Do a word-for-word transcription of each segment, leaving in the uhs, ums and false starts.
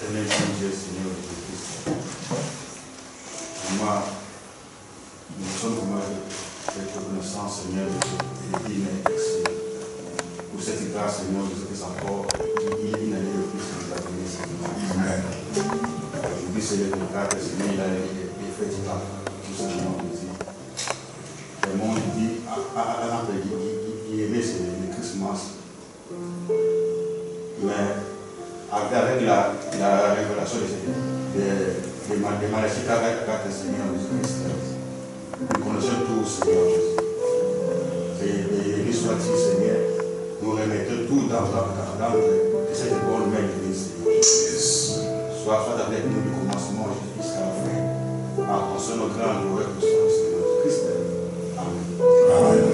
Dieu Seigneur Jésus-Christ. Moi, nous sommes vraiment reconnaissants, Seigneur, de dire merci pour cette grâce, Seigneur, de ce que c'est encore une année de plus que nous avons donné, Seigneur. Aujourd'hui, Seigneur, le cadre, Seigneur, il a effectivement tout ce que nous avons dit. Le monde dit, à l'entrée, il aimait le Christmas. Mais avec la, la révélation de, de, de, de Malachie quatre, Seigneur Jésus-Christ, nous connaissons tous, Seigneur Jésus. Et l'histoire ici, Seigneur, nous remettons tout dans, dans, dans, dans cette bonne main de Dieu, Seigneur Jésus. Soit, soit avec nous du commencement jusqu'à la fin. En son nom grand, nous reconnaissons, Seigneur Jésus-Christ. Amen. Amen.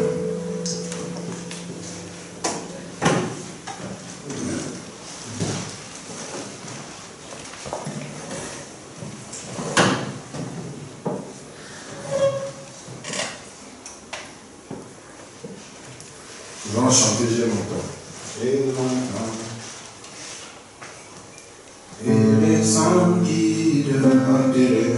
Nous allons chanter, j'ai longtemps. Et longtemps. Et les sanguis de la terre.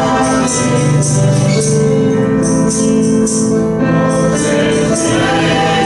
Yeah.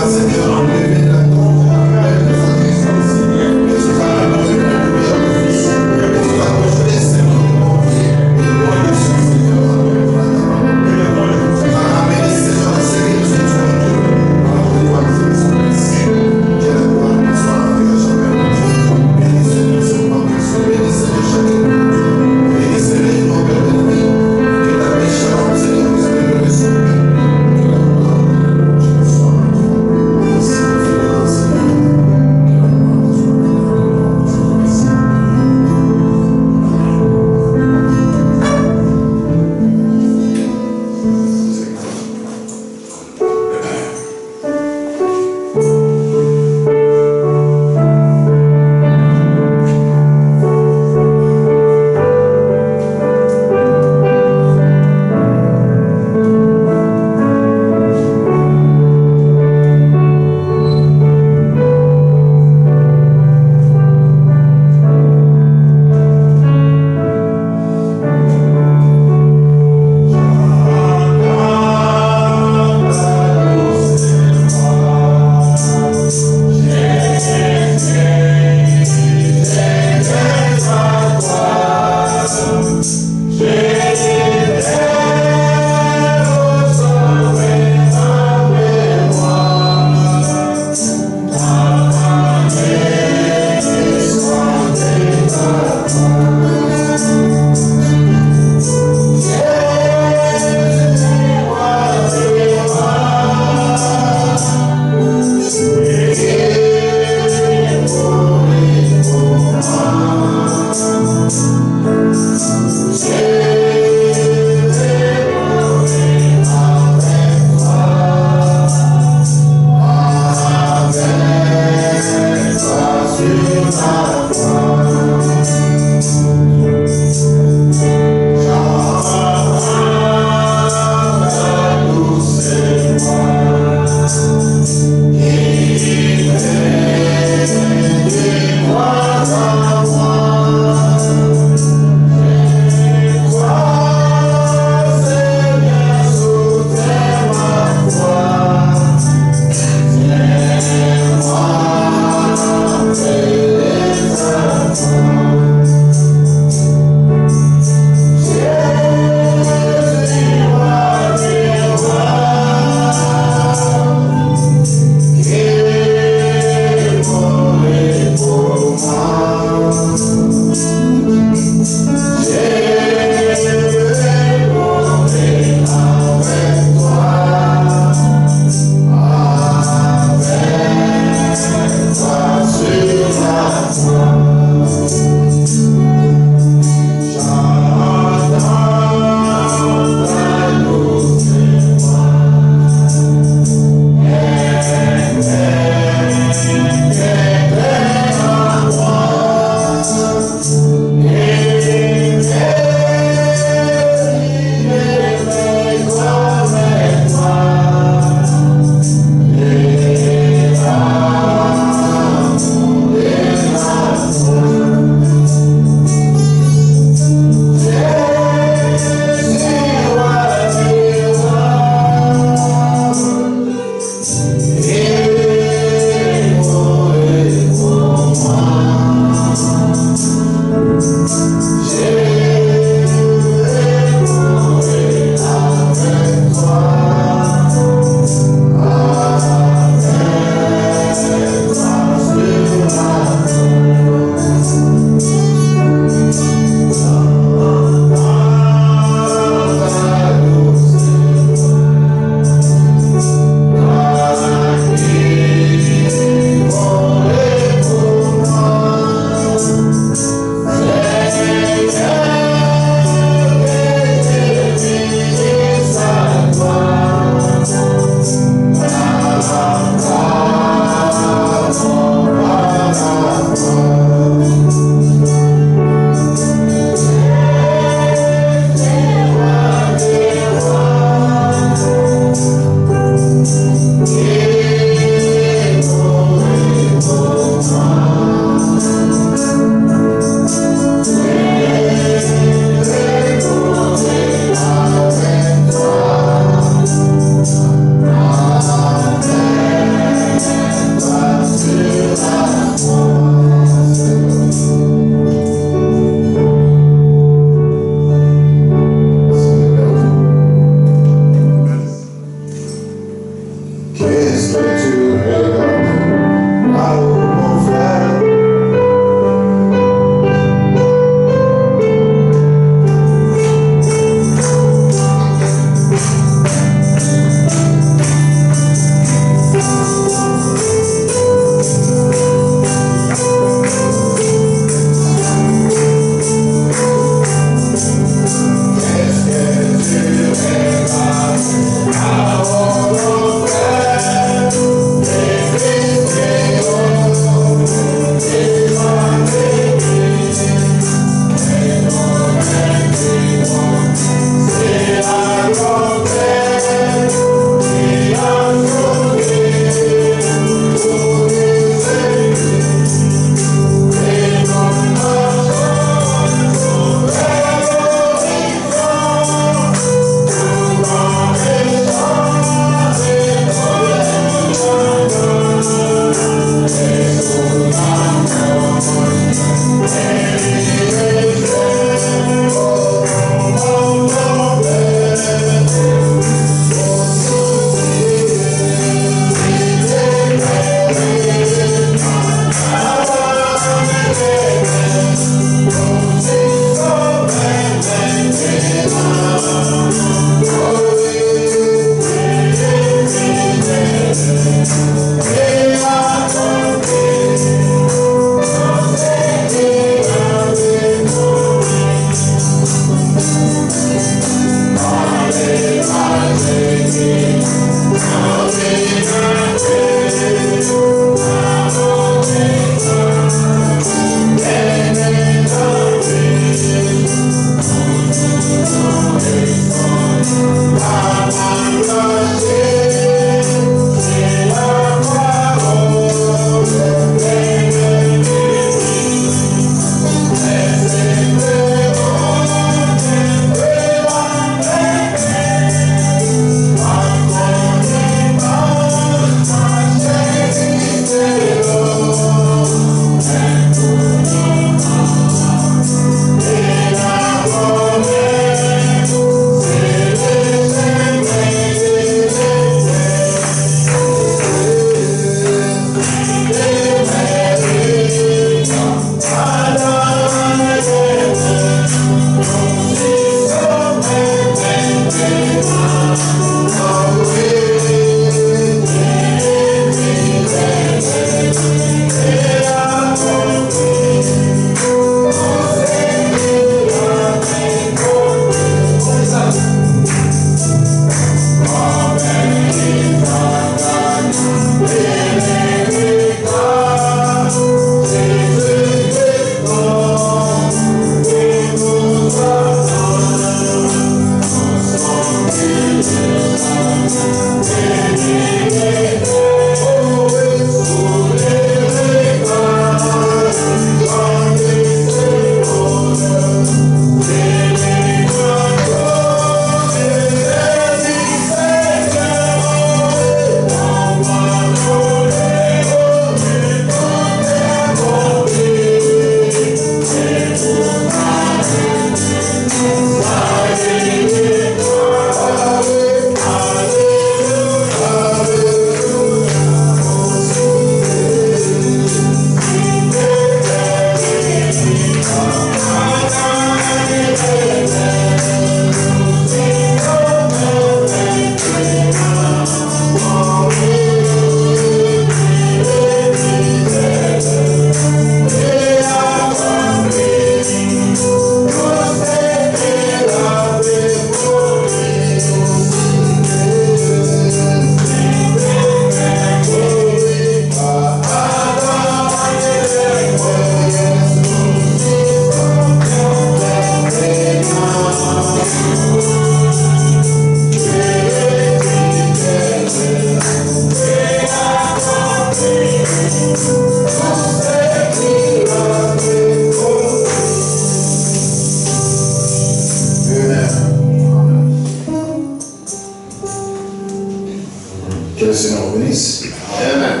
le Seigneur vous bénisse. Amen.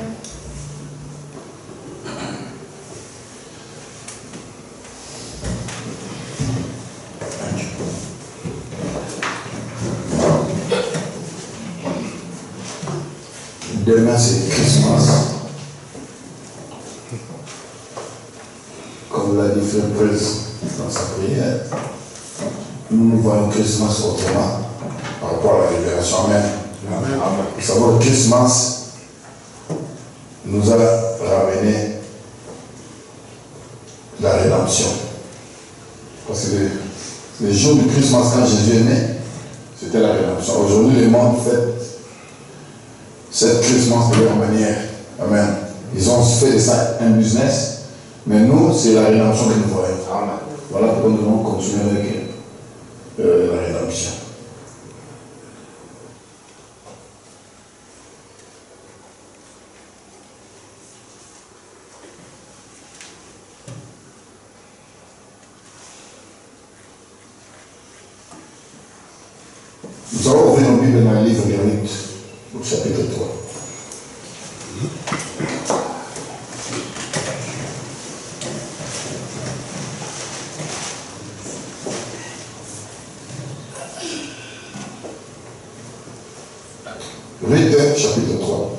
Demain c'est Christmas. Comme l'a dit Frère Presse dans sa prière, nous nous voyons Christmas autrement par rapport à la révélation même. Vous savez, le Christmas nous a ramené la rédemption. Parce que le, le jour du Christmas, quand Jésus est né, c'était la rédemption. Aujourd'hui, le monde fête cette Christmas de leur manière. Amen. Ils ont fait de ça un business, mais nous, c'est la rédemption que nous voyons. Amen. Voilà pourquoi nous devons continuer avec euh, la rédemption. Nous allons ouvrir nos Bibles dans le livre des Ruth, au chapitre trois. Ruth, chapitre trois.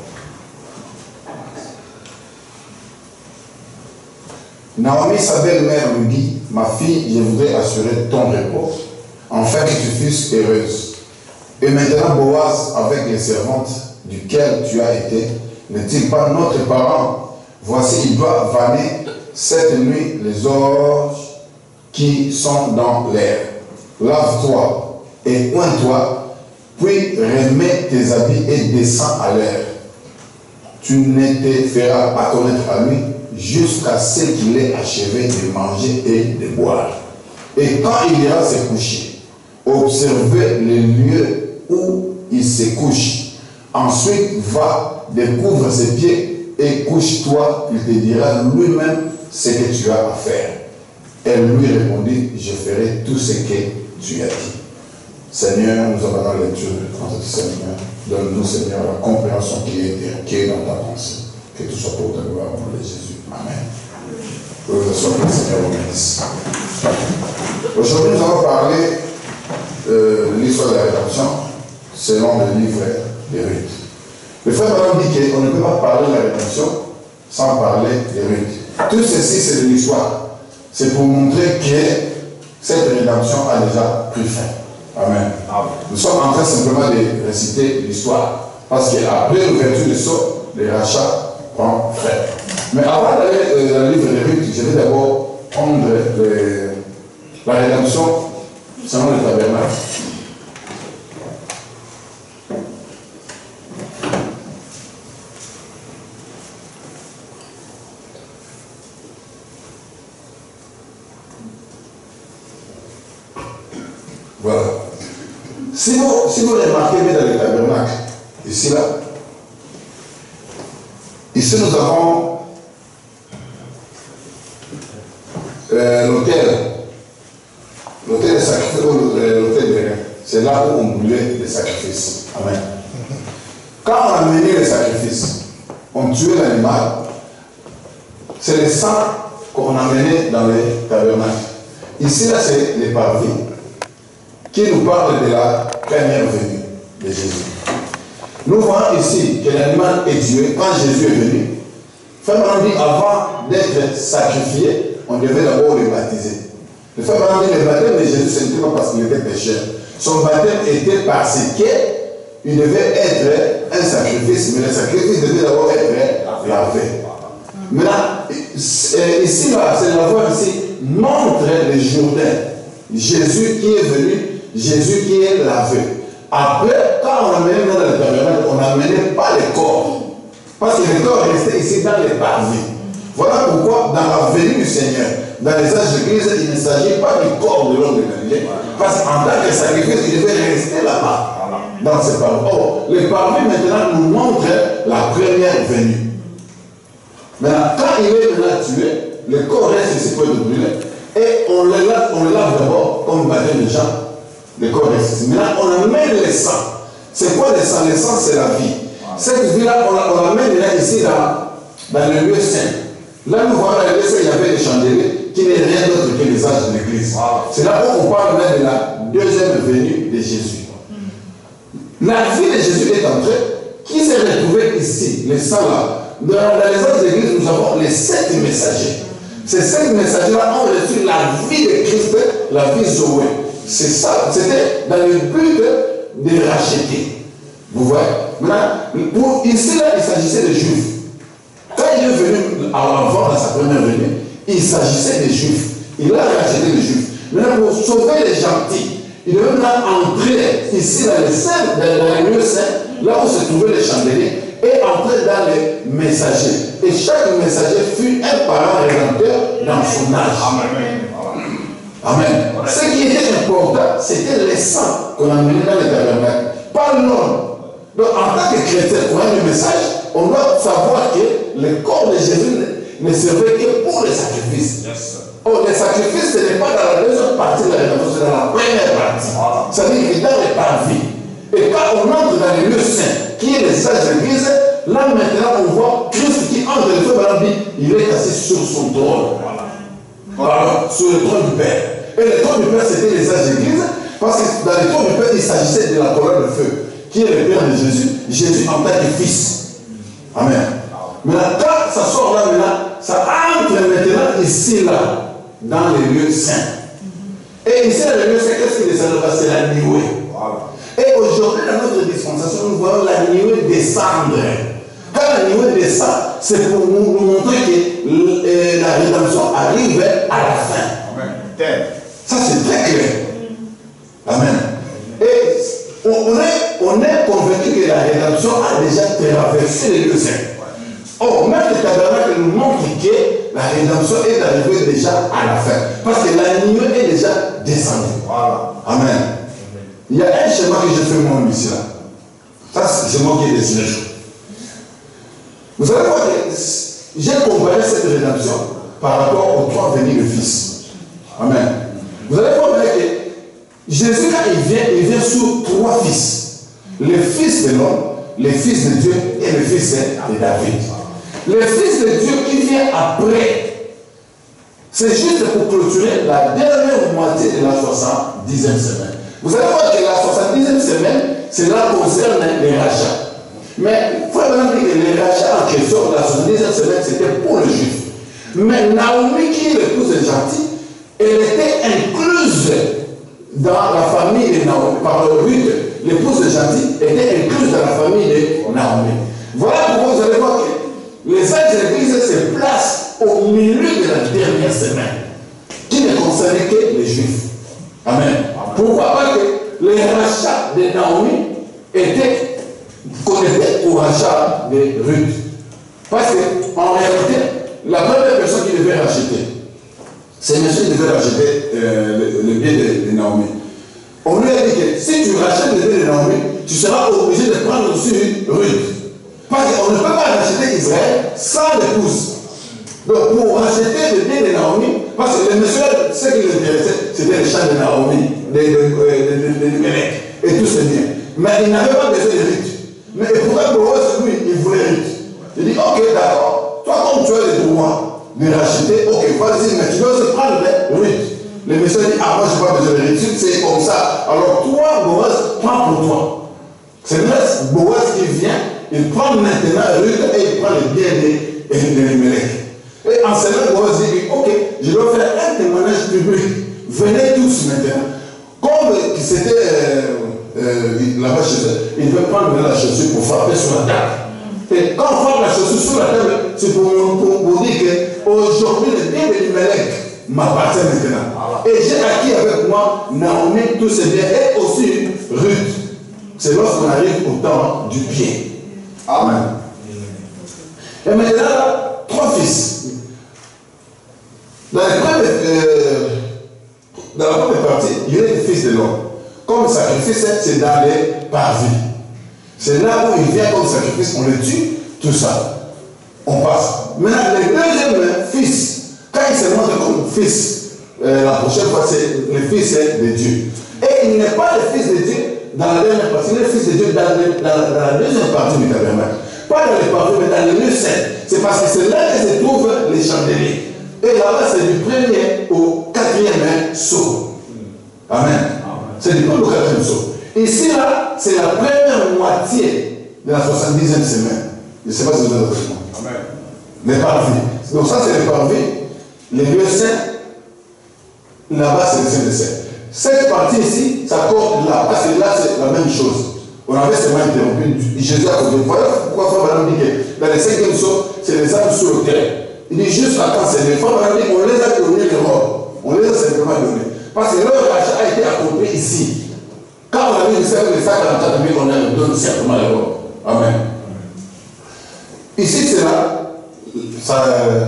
Naomi, sa belle-mère, lui dit, ma fille, je voudrais assurer ton repos, afin que tu fusses heureuse. Et maintenant, Boaz, avec les servantes duquel tu as été, n'est-il pas notre parent? Voici, il doit vanner cette nuit les orges qui sont dans l'air. Lave-toi et oins-toi, puis remets tes habits et descends à l'air. Tu ne te feras pas connaître à lui jusqu'à ce qu'il ait achevé de manger et de boire. Et quand il ira se coucher, observez les lieux où il se couche. Ensuite, va, découvre ses pieds et couche-toi. Il te dira lui-même ce que tu as à faire. Elle lui répondit, je ferai tout ce que tu as dit. Seigneur, nous avons la lecture de Seigneur. Donne-nous, Seigneur, la compréhension qui est, qui est dans ta pensée. Que tout soit pour ta gloire au nom de Jésus. Amen. Que vous soyez le Seigneur vous bénisse. Aujourd'hui, nous allons parler euh, de l'histoire de la rédemption selon le livre de Ruth. Le frère Madame dit qu'on ne peut pas parler de la rédemption sans parler de Ruth. Tout ceci, c'est de l'histoire. C'est pour montrer que cette rédemption a déjà pris fin. Amen. Amen. Nous sommes en train simplement de réciter l'histoire. Parce qu'après l'ouverture du sceau, le rachat prend fin. Mais avant d'aller dans le livre de Ruth, je vais d'abord prendre le, la rédemption selon le tabernacle. Voilà. Si vous, si vous remarquez bien dans le tabernacle, ici là, ici nous avons euh, l'autel, l'autel des sacrifices, l'autel de rien. C'est là où on brûlait les sacrifices. Amen. Quand on amenait les sacrifices, on tuait l'animal, c'est le sang qu'on amenait dans les tabernacles. Ici là, c'est les parvis qui nous parle de la première venue de Jésus. Nous voyons ici que l'animal est tué quand Jésus est venu. Frère Manon dit, avant d'être sacrifié, on devait d'abord le baptiser. Le frère Manon dit, le baptême de Jésus, ce n'était pas parce qu'il était pécheur. Son baptême était parce qu'il devait être un sacrifice, mais le sacrifice devait d'abord être lavé. Maintenant, ici, là, c'est la voie ici, montre le Jourdain. Jésus qui est venu, Jésus qui est lavé. Après, quand on amenait dans le tabernacle, on n'amenait pas les corps. Parce que les corps restaient ici dans les parvis. Voilà pourquoi, dans la venue du Seigneur, dans les âges de Christ, il ne s'agit pas du corps de l'homme de Galilée. Parce qu'en tant que sacrifice, il devait rester là-bas, dans ces parvis. Or, les parvis maintenant nous montrent la première venue. Maintenant, quand il est maintenant tué, le corps reste ici pour être brûlé. Et on le lave, on le lave d'abord comme baptême de Jean. Le corps reste ici. Maintenant, on amène le sang. C'est quoi le sang? Le sang, c'est la vie. cette vie-là, on, on l'amène là ici dans, dans le lieu saint. Là, nous voyons dans le lieu saint, il y avait des chandeliers qui n'est rien d'autre que les âges de l'église. C'est là où on parle même de la deuxième venue de Jésus. La vie de Jésus est entrée, qui s'est retrouvée ici, les saints là. Dans, dans les autres églises, nous avons les sept messagers. Ces sept messagers-là ont reçu la vie de Christ, la vie Zoé. C'est ça, c'était dans le but de racheter. Vous voyez? Maintenant, pour, ici, là, il s'agissait des Juifs. Quand il est venu avant, dans sa première venue, il s'agissait des Juifs. Il a racheté les Juifs. Maintenant, pour sauver les gentils, il devait maintenant entrer ici dans les saints, dans les lieux saints, là où se trouvaient les chandeliers, et entrer dans les messagers. Et chaque messager fut un parent rédempteur dans son âge. Amen. Amen. Ce qui était important, c'était les sangs qu'on a menés dans les tabernacles. Pas l'homme. Donc, en tant que chrétien, pour un message, on doit savoir que le corps de Jésus ne, ne servait que pour les sacrifices. Yes. Oh, les sacrifices, ce n'est pas dans la deuxième partie de la rédemption, c'est dans la première partie. Voilà. Ça veut dire que dans les parvis. Et quand on entre dans les lieux saints, qui est les sages de l'église, là maintenant on voit Christ qui entre le feu de il est assis sur son trône. Voilà. Voilà. Sur le trône du Père. Et le trône du Père, c'était les sages de l'église, parce que dans le trône du Père, il s'agissait de la colonne de feu, qui est le Père de Jésus, Jésus en tant que fils. Amen. Maintenant, quand ça sort là, maintenant, ça entre maintenant ici, là, dans les lieux saints. Et ici, dans les lieux saints, qu'est-ce qui descend là? C'est la nuée. Voilà. Et aujourd'hui, dans notre dispensation, nous voyons la nuée descendre. Quand la nuée descend, c'est pour nous, nous montrer que euh, la rédemption arrive à la fin. Amen. Ça, c'est très clair. Amen. Et on est, on est convaincu que la rédemption a déjà traversé les lieux saints. Or, même le tabernacle nous montre que la rédemption est arrivée déjà à la fin. Parce que la nuée est déjà descendue. Voilà. Amen. Il y a un schéma que je fais moi ici là. Ça, c'est moi qui ai dessiné. Vous allez voir que j'ai comparé cette rédemption par rapport aux trois venues de Fils. Amen. Vous allez voir que Jésus, quand il vient, il vient sous trois fils. Le fils de l'homme, le fils de Dieu et le fils de David. Le fils de Dieu qui vient après, c'est juste pour clôturer la dernière moitié de la soixante-dixième semaine. Vous allez voir que la soixante-dixième semaine, cela concerne les rachats. Mais il faut vraiment dire que les rachats en question de la soixante-dixième semaine, c'était pour les Juifs. Mais Naomi, qui est l'épouse de Gentil, elle était incluse dans la famille de Naomi. Par le but, l'épouse de Gentil était incluse dans la famille de Naomi. Voilà pourquoi vous allez voir que les âges de l'Église se placent au milieu de la dernière semaine, qui ne concernait que les Juifs. Amen. Pourquoi? Parce que les rachats de Naomi étaient connectés au rachat de Ruth. Parce qu'en réalité, la première personne qui devait racheter, c'est monsieur qui devait racheter euh, le, le bien de, de Naomi. On lui a dit que si tu rachètes le bien de Naomi, tu seras obligé de prendre aussi Ruth. Parce qu'on ne peut pas racheter Israël sans l'épouse. Donc pour racheter le bien de Naomi, parce que le monsieur, ce qui l'intéressait, c'était le champ de Naomi, de, de, de, de, de Mélec, et tout ce bien. Mais il n'avait pas besoin de Ruth. Mais pourquoi Boaz, lui, il voulait Ruth? Il dit, ok, d'accord, toi comme tu as le droit de racheter, ok, vas-y, mais tu dois aussi prendre Ruth. Le monsieur dit, ah moi je n'ai pas besoin de Ruth, c'est comme ça. Alors toi, Boaz, prends pour toi. C'est vrai, Boaz qui vient, il prend maintenant Ruth et il prend le bien de, de, de Mélec. Et en cela, Boaz dit, ok, je dois faire un témoignage public. Venez tous maintenant. Comme c'était euh, euh, là-bas chez eux, il veut prendre la chaussure pour frapper sur la table. Et quand on frappe la chaussure sur la table, c'est pour, pour, pour dire qu'aujourd'hui, le bien de Mélec m'appartient maintenant. Et j'ai acquis avec moi Naomi, tous ces biens, et aussi Ruth. C'est lorsqu'on arrive au temps du pied. Amen. Et maintenant, trois fils. Dans, les premiers, euh, dans la première partie, il y a les fils de l'homme. Comme sacrifice, c'est dans les parvis. C'est là où il vient comme sacrifice, on le tue, tout ça. On passe. Maintenant, le deuxième fils, quand il se montre comme fils, euh, la prochaine fois, c'est le fils de Dieu. Et il n'est pas le fils de Dieu dans la dernière partie, il est le Fils de Dieu dans, le, dans, dans la deuxième partie du tabernacle. Pas dans les parties, mais dans le lieu saint. C'est parce que c'est là que se trouvent les chandeliers. Et là-bas, c'est du premier au quatrième saut. Amen. C'est du premier au quatrième saut. Ici, là, c'est la première moitié de la soixante-dixième semaine. Je ne sais pas si vous avez avec moi. Amen. Les parvis. Donc ça, c'est les parvis. Les lieux saints. Là-bas, c'est les saints de saints. Cette partie ici, ça compte là. Parce que là, c'est la même chose. On avait seulement interrompu. Jésus a dit, voilà pourquoi Frère Branham dit que dans les cinquièmes sauts, c'est les âmes sur le terre. Il dit juste attends, c'est les Frère Branham dit qu'on les a donnés les robes. On les a simplement donnés. Parce que leur rachat a été accompli ici. Quand on a vu le cercle de cent quarante-quatre mille, on a donné simplement les robes. Amen. Ici, c'est là, ça,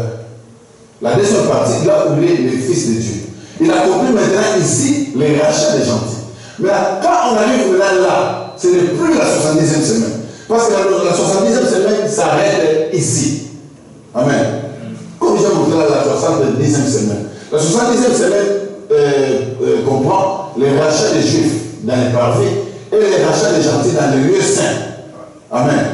la deuxième partie, là où il est le Fils de Dieu. Il accomplit maintenant ici les rachats des gentils. Mais là, quand on arrive maintenant là, ce n'est plus la soixante-dixième semaine. Parce que la, la soixante-dixième semaine s'arrête ici. Amen. Comme j'ai montré là, la soixante-dixième semaine. La soixante-dixième semaine euh, euh, comprend les rachats des Juifs dans les parvis et les rachats des gentils dans les lieux saints. Amen.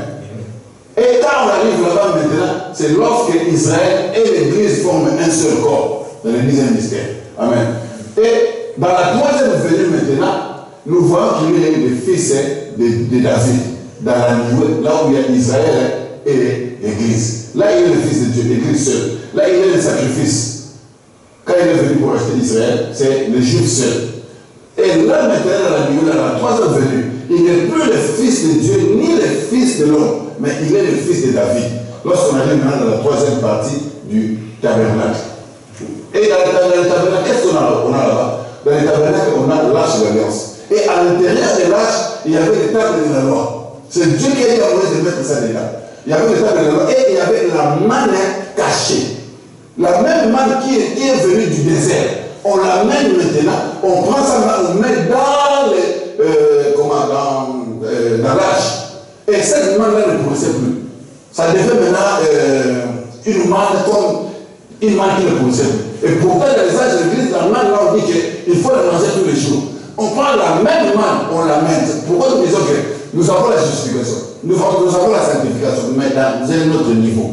Et quand on arrive là-bas maintenant, c'est lorsque Israël et l'Église forment un seul corps dans le dixième mystère. Amen. Et dans la troisième venue maintenant, nous voyons qu'il est le fils de, de David, dans la nuée, là où il y a Israël et l'Église. Là, il est le fils de Dieu, l'Église seul. Là, il est le sacrifice. Quand il est venu pour acheter Israël, c'est le Juif seul. Et là, maintenant, dans la nuée, dans la troisième venue, il n'est plus le fils de Dieu, ni le fils de l'homme, mais il est le fils de David. Lorsqu'on arrive maintenant dans la troisième partie du tabernacle. Et dans le tabernacle, qu'est-ce qu'on a, on a là-bas? Dans le tabernacle, on a l'arche de l'alliance. Et à l'intérieur de l'arche, il y avait les tables de la loi. C'est Dieu qui a eu envoyé de mettre ça dedans. Il y avait les tables de la loi et il y avait la manne cachée. La même manne qui est, qui est venue du désert. On l'amène maintenant, on prend ça, on met dans les, euh, comment, dans, euh, dans l'arche. Et cette manne-là ne produisait plus. Ça devait maintenant euh, une manne comme une manne qui ne produisait plus. Et pourtant, dans les âges de l'église, la manne, là, on dit qu'il faut la manger tous les jours. On prend la même manne, on l'amène. Pourquoi nous disons que nous avons la justification, nous avons, nous avons la sanctification, mais dans un autre niveau.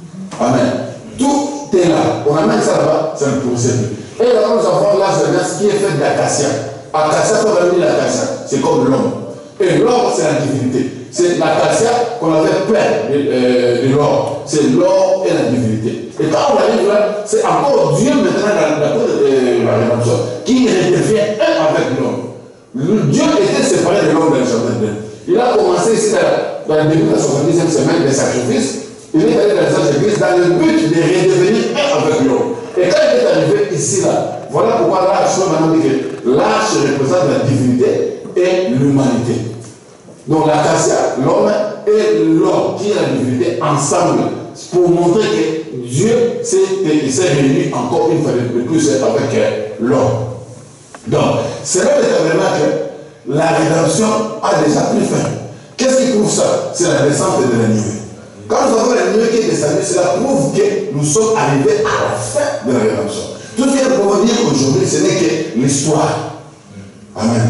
Amen. Tout est là. On amène ça là-bas, ça ne produisait plus. Et là, nous avons l'âge de l'alliance qui est fait d'acacia. Acacia, comme on dit l'acacia, c'est comme l'homme. Et l'or, c'est la divinité. C'est l'acacia qu'on avait plein de, euh, de l'or. C'est l'or et la divinité. Et quand on arrive là, c'est encore Dieu maintenant dans la rédemption qui redevient un avec l'homme. Dieu était séparé de l'homme dans le jardin d'Éden. Il a commencé ici dans, dans le début de la soixante-dixième semaine des sacrifices. Il est allé dans les âges d'église dans le but de redevenir un avec l'homme. Et quand il est arrivé ici, là, voilà pourquoi l'arche, maintenant dit que l'arche représente la divinité et l'humanité. Donc l'acacia, l'homme et l'homme, qui est la divinité, ensemble, pour montrer que Dieu s'est réuni encore une fois de plus avec l'homme. Donc, c'est là le tabernacle, la rédemption a déjà pris fin. Qu'est-ce qui prouve ça? C'est la descente de la nuée. Quand nous avons la nuée qui est descendue, cela prouve que nous sommes arrivés à la fin de la rédemption. Tout ce qu'il faut dire aujourd'hui, ce n'est que l'histoire. Amen.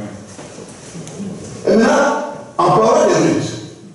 Et maintenant, en parlant de Ruth,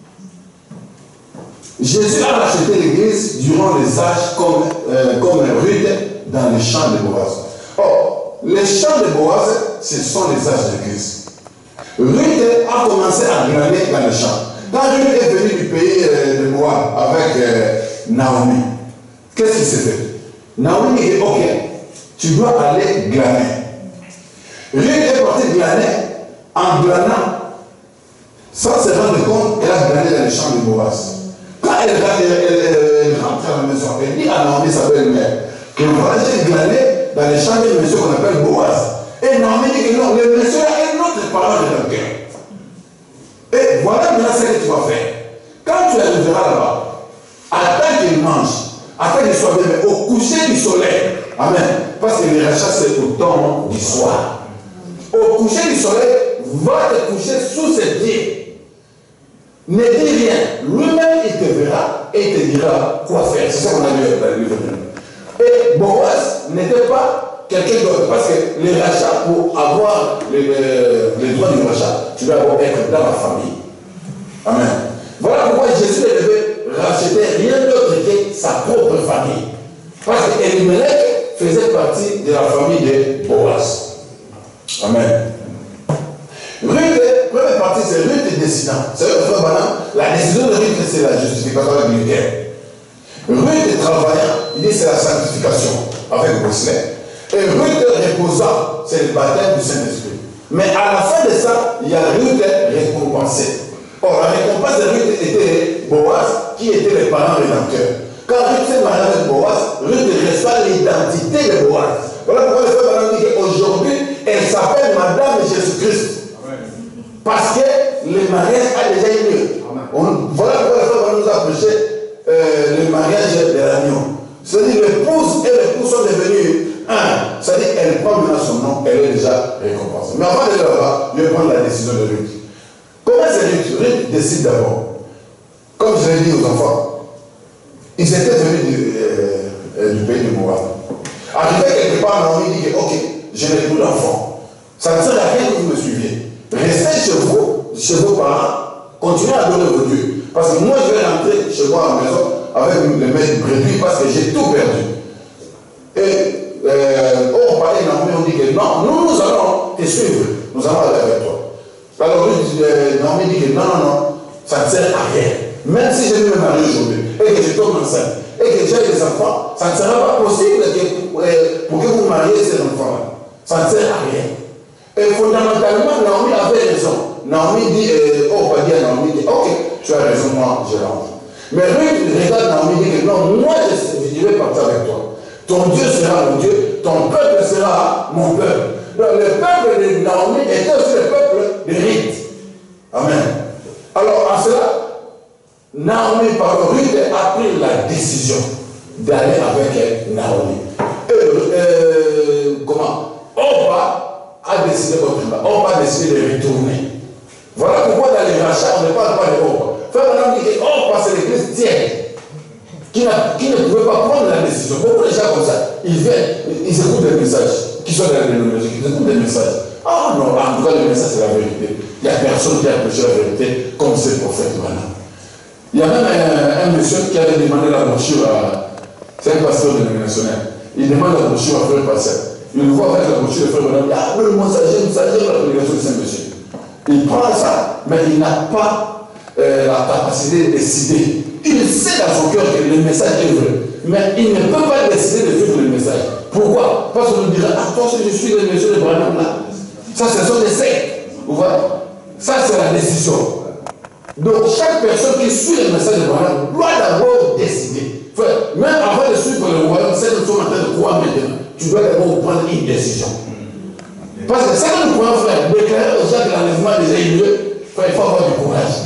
Jésus a racheté l'église durant les âges comme, euh, comme Ruth dans les champs de Boaz. Or, les champs de Boaz, ce sont les âges de l'église. Ruth a commencé à glaner dans les champs. Quand Ruth est venue du pays euh, de Moab avec euh, Naomi, qu'est-ce qui s'est fait? Naomi dit, ok, tu dois aller glaner. Ruth est partie glaner en glanant. Sans se rendre compte, elle a glané dans les champs de Boaz. Quand elle, elle, elle, elle rentre à la maison, elle dit à Naomi, sa belle-mère, que voilà, j'ai glané dans les champs de monsieur qu'on appelle Boaz. Et Naomi dit que non, le monsieur a une autre parole de ton cœur. Et voilà maintenant ce que tu vas faire. Quand tu arriveras là-bas, attends qu'il mange, attends qu'il soit bien, mais au coucher du soleil. Amen. Parce que les rachats, c'est au temps du soir. Au coucher du soleil, va te coucher sous ses pieds. Ne dis rien. Lui-même, il te verra et il te dira quoi faire. C'est ça qu'on a vu dans le livre. Et Boaz n'était pas quelqu'un d'autre. Parce que les rachats, pour avoir les, les, les droits du rachat, tu dois d'abord être dans la famille. Amen. Voilà pourquoi Jésus ne devait racheter rien d'autre que sa propre famille. Parce qu'Elimelech faisait partie de la famille de Boaz. Amen. Ruth, première partie, c'est Ruth et décidant. C'est le frère Banam. La décision de Ruth, c'est la justification avec Lucaire. Ruth est travaillant, il dit c'est la sanctification avec Wesley. Et Ruth reposant, c'est le baptême du Saint-Esprit. Mais à la fin de ça, il y a Ruth récompensée. Or, la récompense de Ruth était Boaz, qui était le parent rédempteur. Quand Ruth s'est mariée avec Boaz, Ruth reçoit l'identité de Boaz. Voilà pourquoi le frère Banam dit qu'aujourd'hui, elle s'appelle Madame Jésus-Christ. Parce que le mariage a déjà eu lieu. Voilà pourquoi le frère Banam nous a prêché euh, le mariage de l'agneau. C'est-à-dire l'épouse et l'époux sont devenus un. C'est-à-dire qu'elle prend maintenant son nom, elle est déjà récompensée. Mais avant de là-bas, je vais prendre la décision de Ruth. Comment c'est Ruth? Ruth décide d'abord. Comme je l'ai dit aux enfants, ils étaient venus du, euh, du pays de Moab. Arrivé quelque part, Naomi dit que, ok, je n'ai plus d'enfants. Ça ne sert à rien que vous me suiviez. Restez chez vous, chez vos parents, continuez à adorer vos dieux. Parce que moi, je vais rentrer chez moi à la maison avec le maître brebis parce que j'ai tout perdu. Et euh, on parlait de Naomi, on dit que non, nous, nous allons te suivre. Nous allons aller avec toi. Alors, euh, Naomi dit que non, non, non, ça ne sert à rien. Même si je vais me marier aujourd'hui et que je tombe enceinte et que j'ai des enfants, ça ne sera pas possible que, euh, pour que vous mariez ces enfants-là. Ça ne sert à rien. Et fondamentalement, Naomi avait raison. Naomi dit, euh, oh, pas dire Naomi dit, ok, tu as raison, moi, je rentre. Mais Ruth regarde Naomi dit que non, moi, je, je vais partir avec toi. Ton Dieu sera mon Dieu, ton peuple sera mon peuple. Donc, le peuple de Naomi était aussi le peuple de Ruth. Amen. Alors, en cela, Naomi, par Ruth, a pris la décision d'aller avec Naomi. Et, euh, comment Orpa a décidé, Orpa a décidé de retourner. Voilà pourquoi dans les rachats, on ne parle pas de Orpa. Frère Madame dit que Orpa, c'est l'église tiède qui, qui ne pouvait pas prendre la décision. Beaucoup de gens comme ça, ils viennent, ils écoutent des messages qui sont dans la dénomination, ils écoutent des messages. Ah non, en tout cas, le message, c'est la vérité. Il n'y a personne qui a prêché la vérité comme ce prophète Madame. Il y a même un, un monsieur qui avait demandé la brochure à. C'est un pasteur dénominationnel. Il demande la brochure à Frère Pasteur. Il le voit avec la brochure de Frère Bonhomme. Ah, le messager, le messager de la prédication du Saint-Monsieur. Il prend ça, mais il n'a pas euh, la capacité de décider. Il sait dans son cœur que le message est vrai. Mais il ne peut pas décider de suivre le message. Pourquoi? Parce qu'on lui dira, ah, toi, si je suis le monsieur de Branham là, ça, ce sont des sectes. Vous voyez? Ça, c'est la décision. Donc, chaque personne qui suit le message de Branham doit d'abord décider. Frère, même avant de suivre le royaume, c'est que nous sommes en train de croire maintenant. Tu dois d'abord prendre une décision. Parce que ça que nous croyons, frère, déclarer aux gens que l'enlèvement a déjà eu lieu, frère, il faut avoir du courage.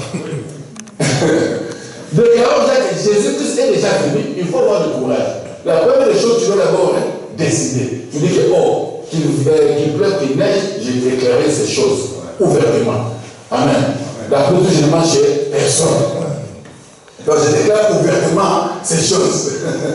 Déclarer aux gens que Jésus-Christ est déjà venu, il faut avoir du courage. La première des choses, tu dois d'abord hein, décider. Tu dis que, oh, qu'il euh, qu pleuve, qu'il neige, j'ai déclaré ces choses ouvertement. Amen. D'après tout, je ne mange chez personne. Donc je déclare ouvertement ces choses.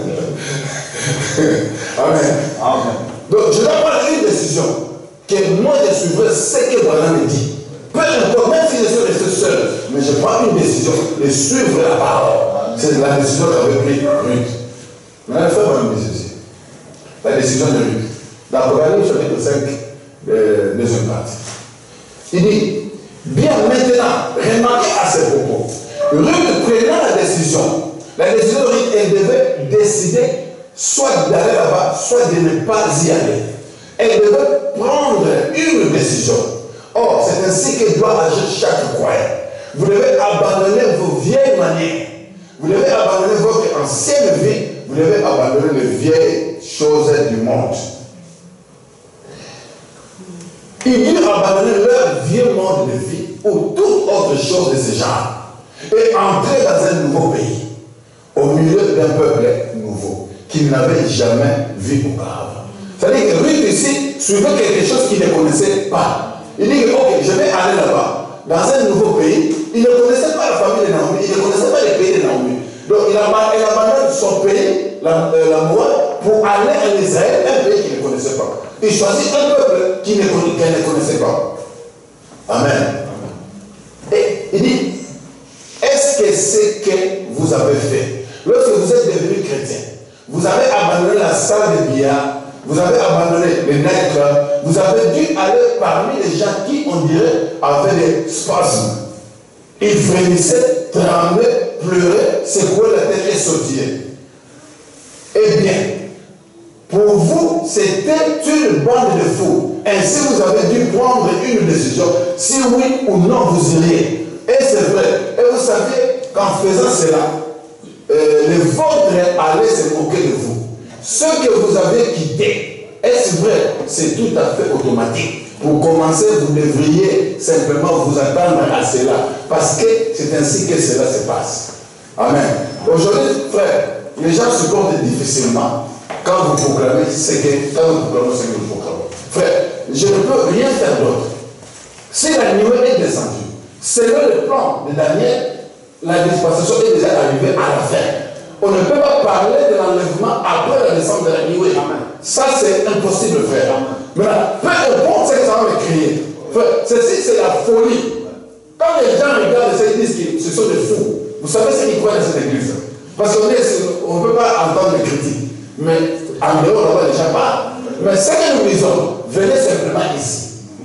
Amen. Amen. Donc je dois prendre une décision. Que moi je suivrai ce que Branham me dit. Peu importe, même si je suis resté seul, mais je prends une décision de suivre la parole. C'est la décision qu'avait pris Ruth. Maintenant, il faut Branham dit ceci. La décision de Ruth. Dans Apocalypse chapitre cinq, euh, deuxième partie. Il dit, bien maintenant, remarquez à ces propos. Ruth prenant la décision, la décision de Ruth, elle devait décider soit d'aller là-bas, soit de ne pas y aller. Elle devait prendre une décision. Or, c'est ainsi que doit agir chaque croyant. Vous devez abandonner vos vieilles manières. Vous devez abandonner votre ancienne vie. Vous devez abandonner les vieilles choses du monde. Ils disent abandonner leur vieux mode de vie ou toute autre chose de ce genre et entrer dans un nouveau pays, au milieu d'un peuple nouveau, qu'ils n'avaient jamais vu auparavant. C'est-à-dire que Ruth ici suivait quelque chose qu'il ne connaissait pas. Il dit que, ok, je vais aller là-bas, dans un nouveau pays. Il ne connaissait pas la famille de Naomi, il ne connaissait pas le pays de Naomi. Donc il abandonne son pays, la, euh, la Moab, pour aller en Israël, un pays qu'il ne connaissait pas. Il choisit un peuple qu'il ne, ne connaissait pas. Amen. Et il dit, est-ce que c'est ce que vous avez fait? Lorsque vous êtes devenu chrétien, vous avez abandonné la salle de billard, vous avez abandonné les nègres, vous avez dû aller parmi les gens qui, on dirait, avaient des spasmes. Ils frémissaient, tremblaient, pleuraient, secouaient la tête et sautillaient. Eh bien, pour vous, c'était une bande de fous. Ainsi, vous avez dû prendre une décision, si oui ou non vous iriez. Et c'est vrai. Et vous savez qu'en faisant cela, euh, les vôtres allaient se moquer de vous. Ce que vous avez quitté, est-ce vrai? C'est tout à fait automatique. Pour commencer, vous devriez simplement vous attendre à cela. Parce que c'est ainsi que cela se passe. Amen. Aujourd'hui, frère, les gens se portent difficilement quand vous proclamez ce que, quand vous proclamez ce que vous proclamez. Frère, je ne peux rien faire d'autre. Si la nuée est descendue, selon le plan de Daniel, la dispensation est déjà arrivée à la fin. On ne peut pas parler de l'enlèvement après la descente de la nuée. Ça, c'est impossible, frère. Maintenant, peu importe ce que ça va me créer. Frère, ceci, c'est la folie. Quand les gens regardent et disent que ce sont des fous, vous savez ce qu'ils croient dans cette église. Parce qu'on ne peut pas entendre les critiques. Mais en dehors, on va déjà parler. Mais ce que nous disons, venez simplement ici.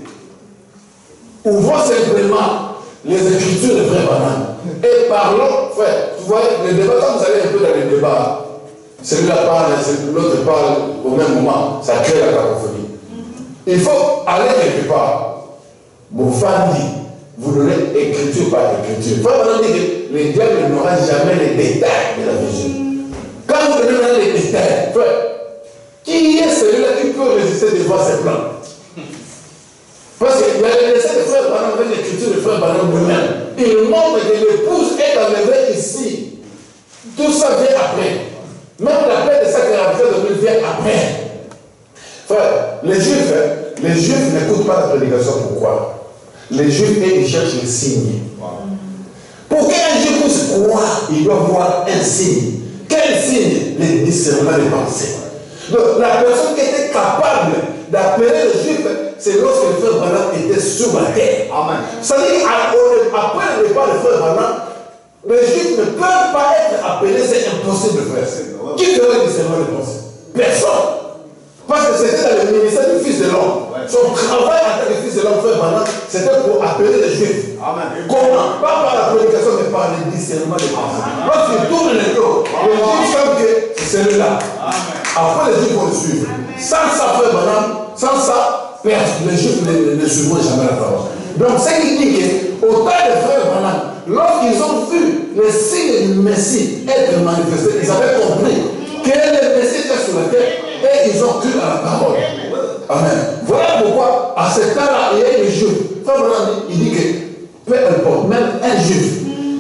Ouvrons simplement les écritures de Frère Branham. Et parlons, frère, vous voyez, le débat, quand vous allez un peu dans le débat, celui-là parle, l'autre parle au même moment, ça crée la cacophonie. Il faut aller quelque part. Vos femmes disent, vous donnez écriture par écriture. Frère Branham dit que le diable n'aura jamais les détails de la vision. Quand vous donnez les détails, frère, qui est celui-là qui peut résister devant ses plans? Parce qu'il y a l'essai de Frère Branham avec l'écriture de Frère Branham lui-même. Il montre que l'épouse est enlevée ici. Tout ça vient après. Même la paix de sacralité de Dieu vient après. Frère, les Juifs, les Juifs n'écoutent pas la prédication. Pourquoi? Les Juifs, ils cherchent les signes. Pour qu'un Juif puisse croire, il doit voir un signe. Quel signe? Les discernements des pensées. Donc, la personne qui était capable d'appeler les Juifs, c'est lorsque le Frère Branham était sur la terre. Amen. C'est-à-dire qu'après le départ du Frère Branham, les Juifs ne peuvent pas être appelés, c'est impossible, frère. Qui ferait le discernement des pensées? Personne. Parce que c'était dans le ministère du Fils de l'homme. Son travail en tant que Fils de l'homme, Frère Branham, c'était pour appeler les Juifs. Amen. Comment? Pas par la prédication, mais par le discernement des pensées. Lorsqu'il tourne le dos, les Juifs savent que c'est celui-là. Après, les Juifs vont le suivre. Sans ça, Frère Branham, sans ça, les Juifs ne, ne suivront jamais la parole. Donc, ce qui dit qu'au temps de Frère Branham, lorsqu'ils ont vu les signes du Messie être manifestés, ils avaient compris que le Messie était sur la terre et ils ont cru à la parole. Amen. Voilà pourquoi, à ce temps-là, il y a des Juifs. Frère Branham, il dit que, peu importe, même un Juif,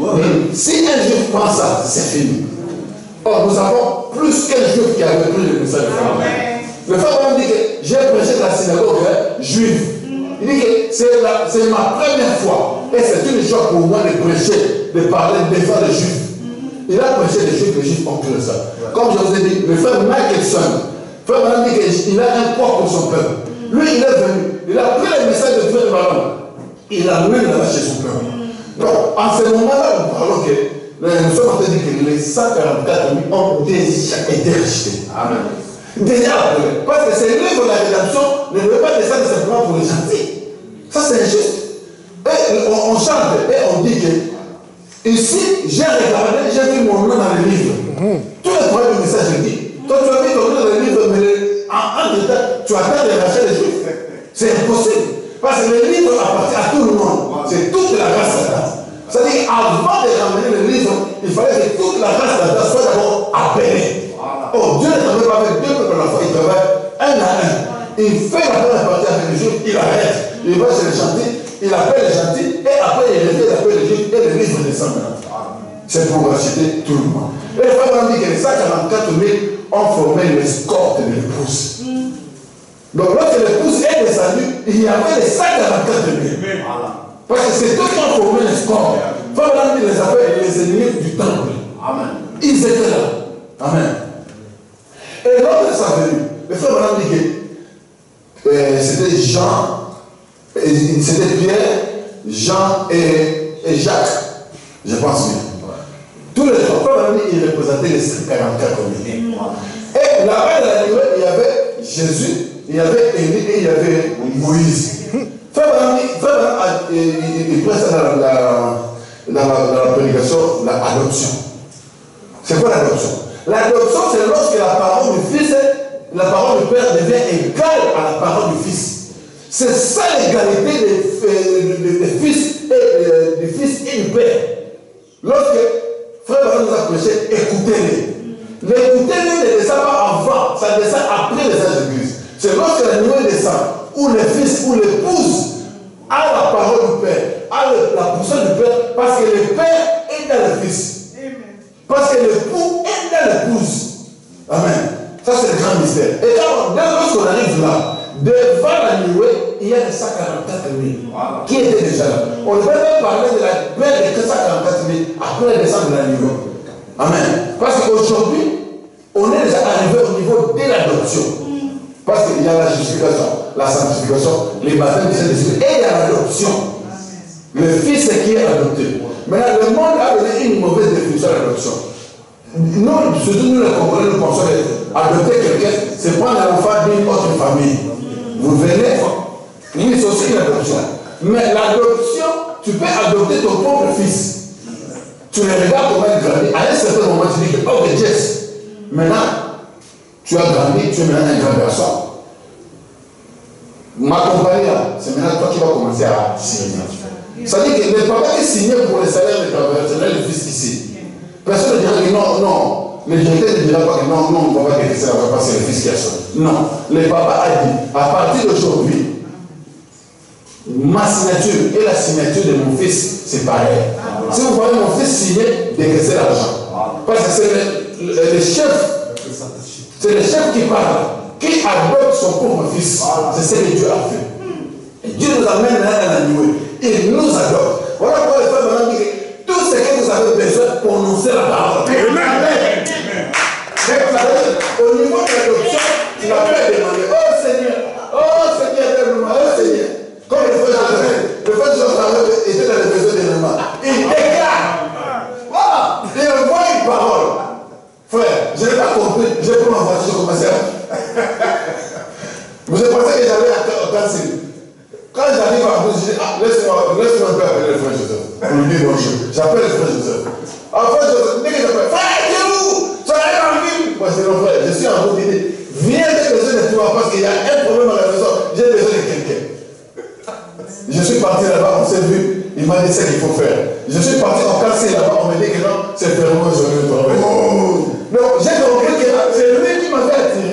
si un Juif prend ça, c'est fini. Or, nous avons plus qu'un Juif qui avait pris le message de Frère Branham. Le Frère Branham dit que j'ai prêché dans la synagogue juive. Il dit que c'est ma première fois. Et c'est une joie pour moi de prêcher, de parler devant les Juifs. Il a prêché les Juifs, les Juifs ont cru ça. Comme je vous ai dit, le frère Michelson, Frère Branham dit qu'il a un poids pour son peuple. Lui, il est venu, il a pris le message de Frère Branham. Il l'a amené là-bas chez son peuple. Donc, en ce moment-là, nous parlons que nous sommes en train de dire que les cent quarante-quatre mille ont déjà été rachetés. Amen. Déjà, parce que c'est l'œuvre de la rédemption ne veut pas descendre simplement pour les gentils. Ça, c'est injuste. Et on, on chante et on dit que ici, j'ai regardé, j'ai vu mon nom dans le livre. Mmh. Tous les trois du message, je dis. Toi, tu as mis ton nom dans le livre, mais en un détail, tu attends de racheter les Juifs. C'est impossible. Parce que le livre appartient à tout le monde. C'est toute la grâce de Dieu. C'est-à-dire, avant de ramener le livre, il fallait que toute la grâce de Dieu soit d'abord appelée. Oh, Dieu ne travaille pas avec deux peuples à la fois, il travaille un à un. Il fait la première partie avec les Juifs, il arrête. Il va chez les gentils, il appelle les gentils, et après il revient, il appelle les Juifs, et le livre descend maintenant. C'est pour racheter tout le monde. Et le frère m'a dit que les cent quarante-quatre mille ont formé l'escorte de l'épouse. Donc lorsque l'épouse est descendue, il y avait les cent quarante-quatre mille. Parce que c'est eux qui ont formé l'escorte. Le frère m'a dit les appelle les ennemis du temple. Amen. Ils étaient là. Amen. Et Et l'autre est venu. Le frère Branham dit que euh, c'était Jean, c'était Pierre, Jean et, et Jacques. Je pense bien. Tous les trois, frère Branham dit qu'ils représentaient les quarante-quatre communes. Et là-bas, dans la nuée, il y avait Jésus, il y avait Élie et il y avait Moïse. Frère Branham dit, il prend ça dans la, dans la, dans la prédication, l'adoption. C'est quoi l'adoption? L'adoption, c'est lorsque la parole du Fils, la parole du Père devient égale à la parole du Fils. C'est ça l'égalité des fils et du Fils et du Père. Lorsque Frère Branham nous a prêché, écoutez-les. L'écoutez-les ne descend pas avant, ça descend après les âges de Christ. C'est lorsque la nuée descend, où le fils ou l'épouse a la parole du Père, a le, la poussée du Père, parce que le Père est dans le Fils. Parce que l'époux est dans l'épouse. Amen. Ça, c'est le grand mystère. Et quand, lorsqu'on arrive là, devant la nuée, il y a les cent quarante-quatre mille qui étaient déjà là. On ne peut pas parler de la paix des cent quarante-quatre mille après la descente de la nuée. Amen. Parce qu'aujourd'hui, on est déjà arrivé au niveau de l'adoption. Parce qu'il y a la justification, la sanctification, les baptêmes du Saint-Esprit, et il y a l'adoption. Le Fils qui est adopté. Maintenant, le monde a donné une mauvaise définition de l'adoption. Nous, surtout nous les Congolais, nous pensons qu'adopter quelqu'un, c'est prendre l'enfant d'une autre famille. Vous venez, oui, c'est aussi une adoption. Mais l'adoption, tu peux adopter ton propre fils. Tu le regardes comment il grandit. À un certain moment, tu dis que, oh, mais Jess, maintenant, tu as grandi, tu es maintenant un grand garçon. Ma compagnie, c'est maintenant toi qui vas commencer à signer. Ça dit que le papa qui signe pour le salaire des travailleurs, c'est le fils ici. Personne ne dira que non, non. Le directeur ne dira pas que non, non, on ne va pas détester la papa, c'est le fils qui a sonné. Non. Le papa a dit, à partir d'aujourd'hui, ma signature et la signature de mon fils, c'est pareil. Ah, si vous voyez mon fils signer, décaisser l'argent. Parce que c'est le, le, le chef, c'est le chef qui parle, qui adopte son propre fils. C'est ce que Dieu a fait. Et Dieu nous amène dans la nuée. Il nous adopte. Voilà pourquoi les frères maintenant disent que tout ce que vous avez besoin de prononcer la parole. Amen. Au niveau de l'adoption, tu n'as pas demandé, oh Seigneur, oh Seigneur, oh Seigneur. Comme le frère Joseph, le frère Joseph était dans les besoins d'éléments. Il déclare. Voilà. Il envoie une parole. Frère, je n'ai pas compris. J'ai pris ma voiture, j'ai commencé à. Vous avez pensé que j'allais à Kansing. Quand j'arrive à Bruce, je dis, ah, laisse-moi laisse un peu appeler le frère Joseph. Pour lui dire bonjour. J'appelle le frère Joseph. Ah, frère Joseph, dès que j'appelle, frère, tu es où? Tu arrives en ville? Moi, c'est mon frère, je suis en route d'idée. Viens, j'ai besoin de toi parce qu'il y a un problème à la maison. J'ai besoin de quelqu'un. Je suis parti là-bas, on s'est vu, il m'a dit ce qu'il faut faire. Je suis parti en cassé là-bas, on m'a dit que non, c'est vraiment aujourd'hui le travail. Oh. Donc j'ai compris que c'est lui qui m'a fait attirer.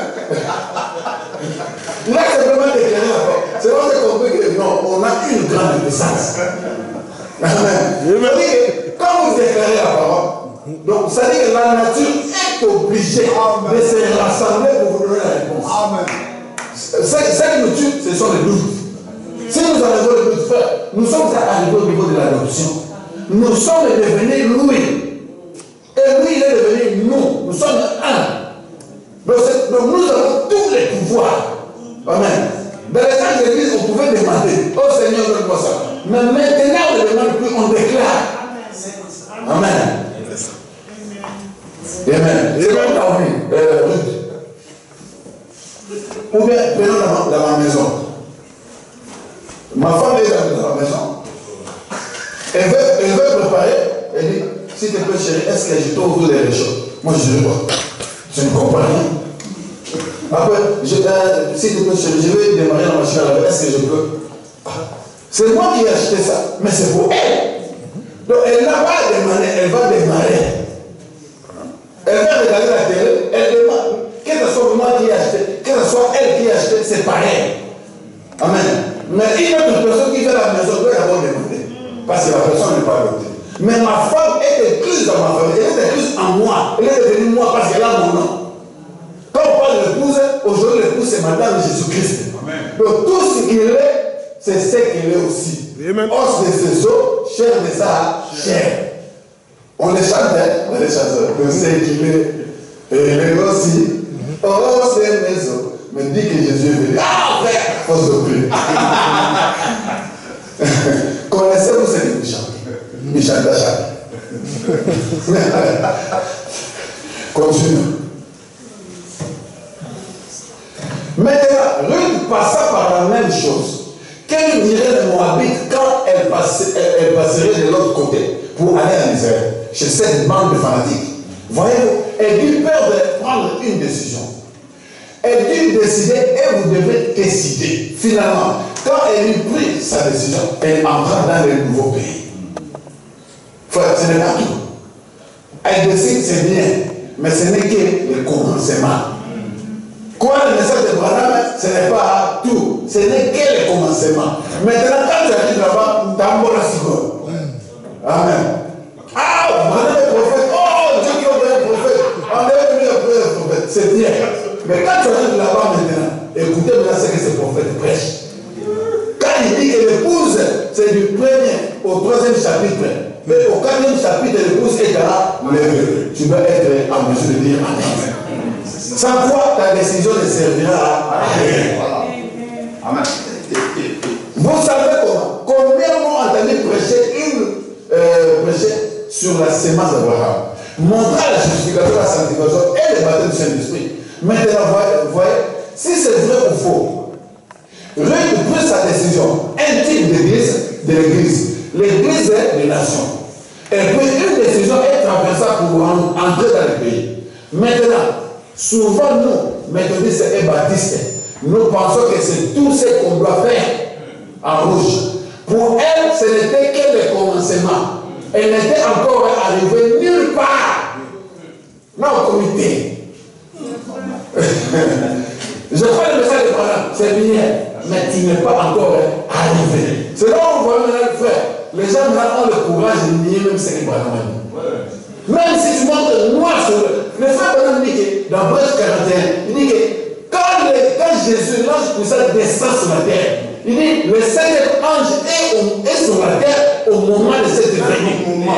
Là, c'est vraiment déclaré là-bas. C'est là que j'ai compris que non, on a une grande puissance. Amen. Il m'a dit que quand vous déclarez la parole, donc ça dit que la nature est obligée Amen. De se rassembler pour vous donner la réponse. Amen. Ce qui nous tue, ce sont les doutes. Si nous arrivons le but de faire, nous sommes arrivés au niveau de l'adoption. Nous sommes devenus lui. Et lui, il est devenu nous. Nous sommes un. Donc, donc nous avons tous les pouvoirs. Amen. Dans les temps de l'église, on pouvait demander, oh Seigneur, donne-moi ça. Mais maintenant, on ne demande plus, on déclare. Amen. Amen. C'est comme la vie. Euh, ou bien, prenons dans ma maison. Ma femme est dans la maison. Elle veut, elle veut préparer. Elle dit, s'il te plaît, chérie, est-ce que je t'ouvre les réchauds? Moi, je dis, quoi? Je ne comprends rien. Après, euh, s'il te plaît, chérie, je vais démarrer la machine à laver. Est-ce que je peux? C'est moi qui ai acheté ça, mais c'est pour elle. Donc, elle n'a pas demandé, elle va démarrer. Elle va regarder la télé, elle demande, que ce soit moi qui ai acheté, que ce soit elle qui a acheté, c'est pareil. Amen. Mais une autre personne qui fait la maison doit d'abord demander. Parce que la personne n'est pas adoptée. Mais ma femme est incluse dans ma famille. Elle est incluse en moi. Elle est devenue moi parce qu'elle a mon nom. Quand on parle de l'épouse, aujourd'hui l'épouse c'est Madame Jésus-Christ. Donc tout ce qu'il est, c'est ce qu'il est aussi. Amen. Os de ses os, chair de sa chair. On les chante, hein? On les chante. De ce qu'il est. Et il est aussi Oh, ces maisons me dit que Jésus est venu. Ah, frère, fausse doctrine. Connaissez-vous ce que vous chantez? Michel Dachat. Continue. Maintenant, Ruth passa par la même chose. Quelle dirait le Moabite quand elle, passe, elle, elle passerait de l'autre côté pour aller en Israël, chez cette bande de fanatiques? Voyez-vous, elle eut peur de prendre une décision. Elle dut décider et vous devez décider. Finalement, quand elle eut pris sa décision, elle entra dans le nouveau pays. Frère, ce n'est pas tout. Elle décide, c'est bien, mais ce n'est que le commencement. Quoi, le message de Branham, ce n'est pas tout, ce n'est que le commencement. Maintenant, quand tu arrives là-bas, tu as un bon assignement. Amen. Ah, Branham est prophète. Oh, Dieu qui a envoyé le prophète. On est venu après le prophète. C'est bien. Mais quand tu arrives là-bas maintenant, écoutez maintenant ce que ce prophète prêche. Quand il dit que l'épouse, c'est du premier au troisième chapitre. Mais au quatrième chapitre, l'épouse est là, tu vas être en mesure de dire Amen. Sans quoi ta décision ne servira à rien. Amen. Vous savez comment? Combien m'ont entendu prêcher, une, euh, prêcher sur la sémence d'Abraham, montrer la justification, la sanctification et le baptême du Saint-Esprit. Maintenant, vous voyez, si c'est vrai ou faux, Ruth prit sa décision, un type d'église, de l'église. L'église est des nations. Elle prit une décision et traversa pour entrer dans le pays. Maintenant, souvent nous, méthodistes et baptistes, nous pensons que c'est tout ce qu'on doit faire en rouge. Pour elle, ce n'était que le commencement. Elle n'était encore arrivée nulle part. Non, au comité. Je crois le message de Branham, c'est bien, mais tu n'es pas encore arrivé. C'est là où on voit maintenant le frère. Les gens maintenant ont le courage de nier même ce que Branham a dit. Même si tu montres noir sur le. Le frère Branham dit que dans Bref quarante et un, il dit que quand, le, quand Jésus, l'ange puissant, descend sur la terre, il dit le cinquième ange est, au, est sur la terre au moment de cette événement.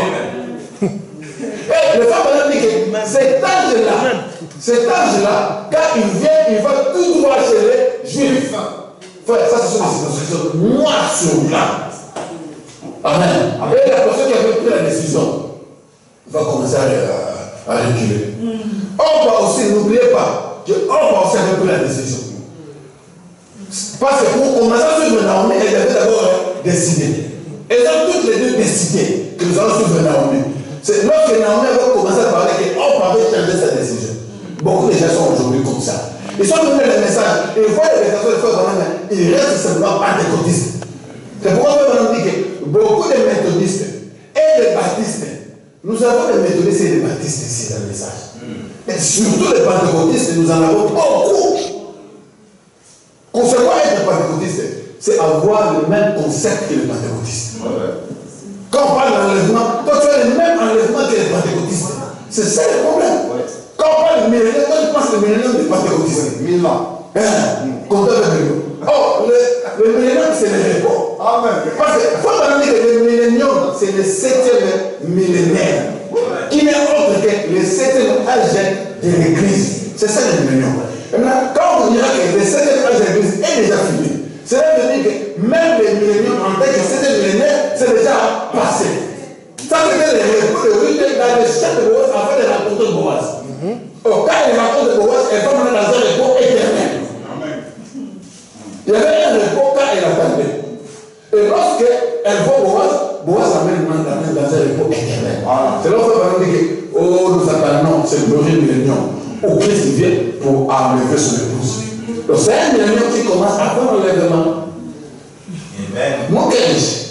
Et le frère Branham dit que cet ange-là, cet ange-là, quand il vient, il va tout droit chez les Juifs. Frère, ça, ce sont des instructions noires sur blanc. Amen. Et la personne qui avait pris la décision va commencer à, à reculer. On va aussi, n'oubliez pas, qu'on va aussi avoir pris la décision. Parce que pour commencer à suivre Naomi, elle avait d'abord décidé. Elles ont toutes les deux décidé que nous allons suivre Naomi. C'est lorsque Naomi avait commencé à parler qu'on avait changé sa décision. Beaucoup de gens sont aujourd'hui comme ça. Ils sont venus les messages, ils voient les messages de frère Branham, ils restent simplement pentecôtistes. C'est pourquoi frère Branham dit que beaucoup de méthodistes et de baptistes, nous avons des méthodistes et des baptistes ici dans le message. Et surtout les pentecôtistes, nous en avons beaucoup. Concernant être pentecôtiste, c'est avoir le même concept que les pentecôtistes. Quand on parle d'enlèvement, toi tu as le même enlèvement que les pentecôtistes. C'est ça le problème. Quand on parle de millénaire, toi tu penses le millénaire des pentecôtistes. Mille ans. Comptez avec nous. Oh, le, le millénaire c'est le repos. Amen. Parce que il faut dire que le millénium c'est le septième millénaire. Qui n'est autre que le septième âge de l'église. C'est ça le millénium. Maintenant, quand on dira que le septième âge de l'église est déjà fini, cela veut dire que même le millénium en tant que septième millénaire, c'est déjà passé. Ça c'était le repos de Ruth dans le chef de Boaz afin de rencontrer Boaz. Oh, quand il rencontre Boaz, elle va mener dans un repos éternel. Il y avait un repos quand elle attendait. Et lorsqu'elle voit Boaz, Boaz amène dans un repos éternel. C'est là où on dit que, oh, nous attendons cette glorieux millénium où Christ vient pour enlever son épouse. Donc c'est un millénium qui commence avant l'enlèvement. Mon cœur riche.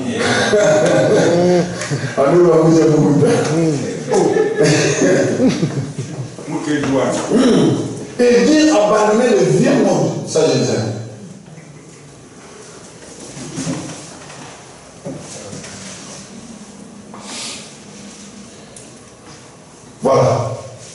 Alléluia, vous avez beaucoup de paix. Mon cœur doit. Et dit abandonner le vieux monde. Ça, je les aime. Voilà.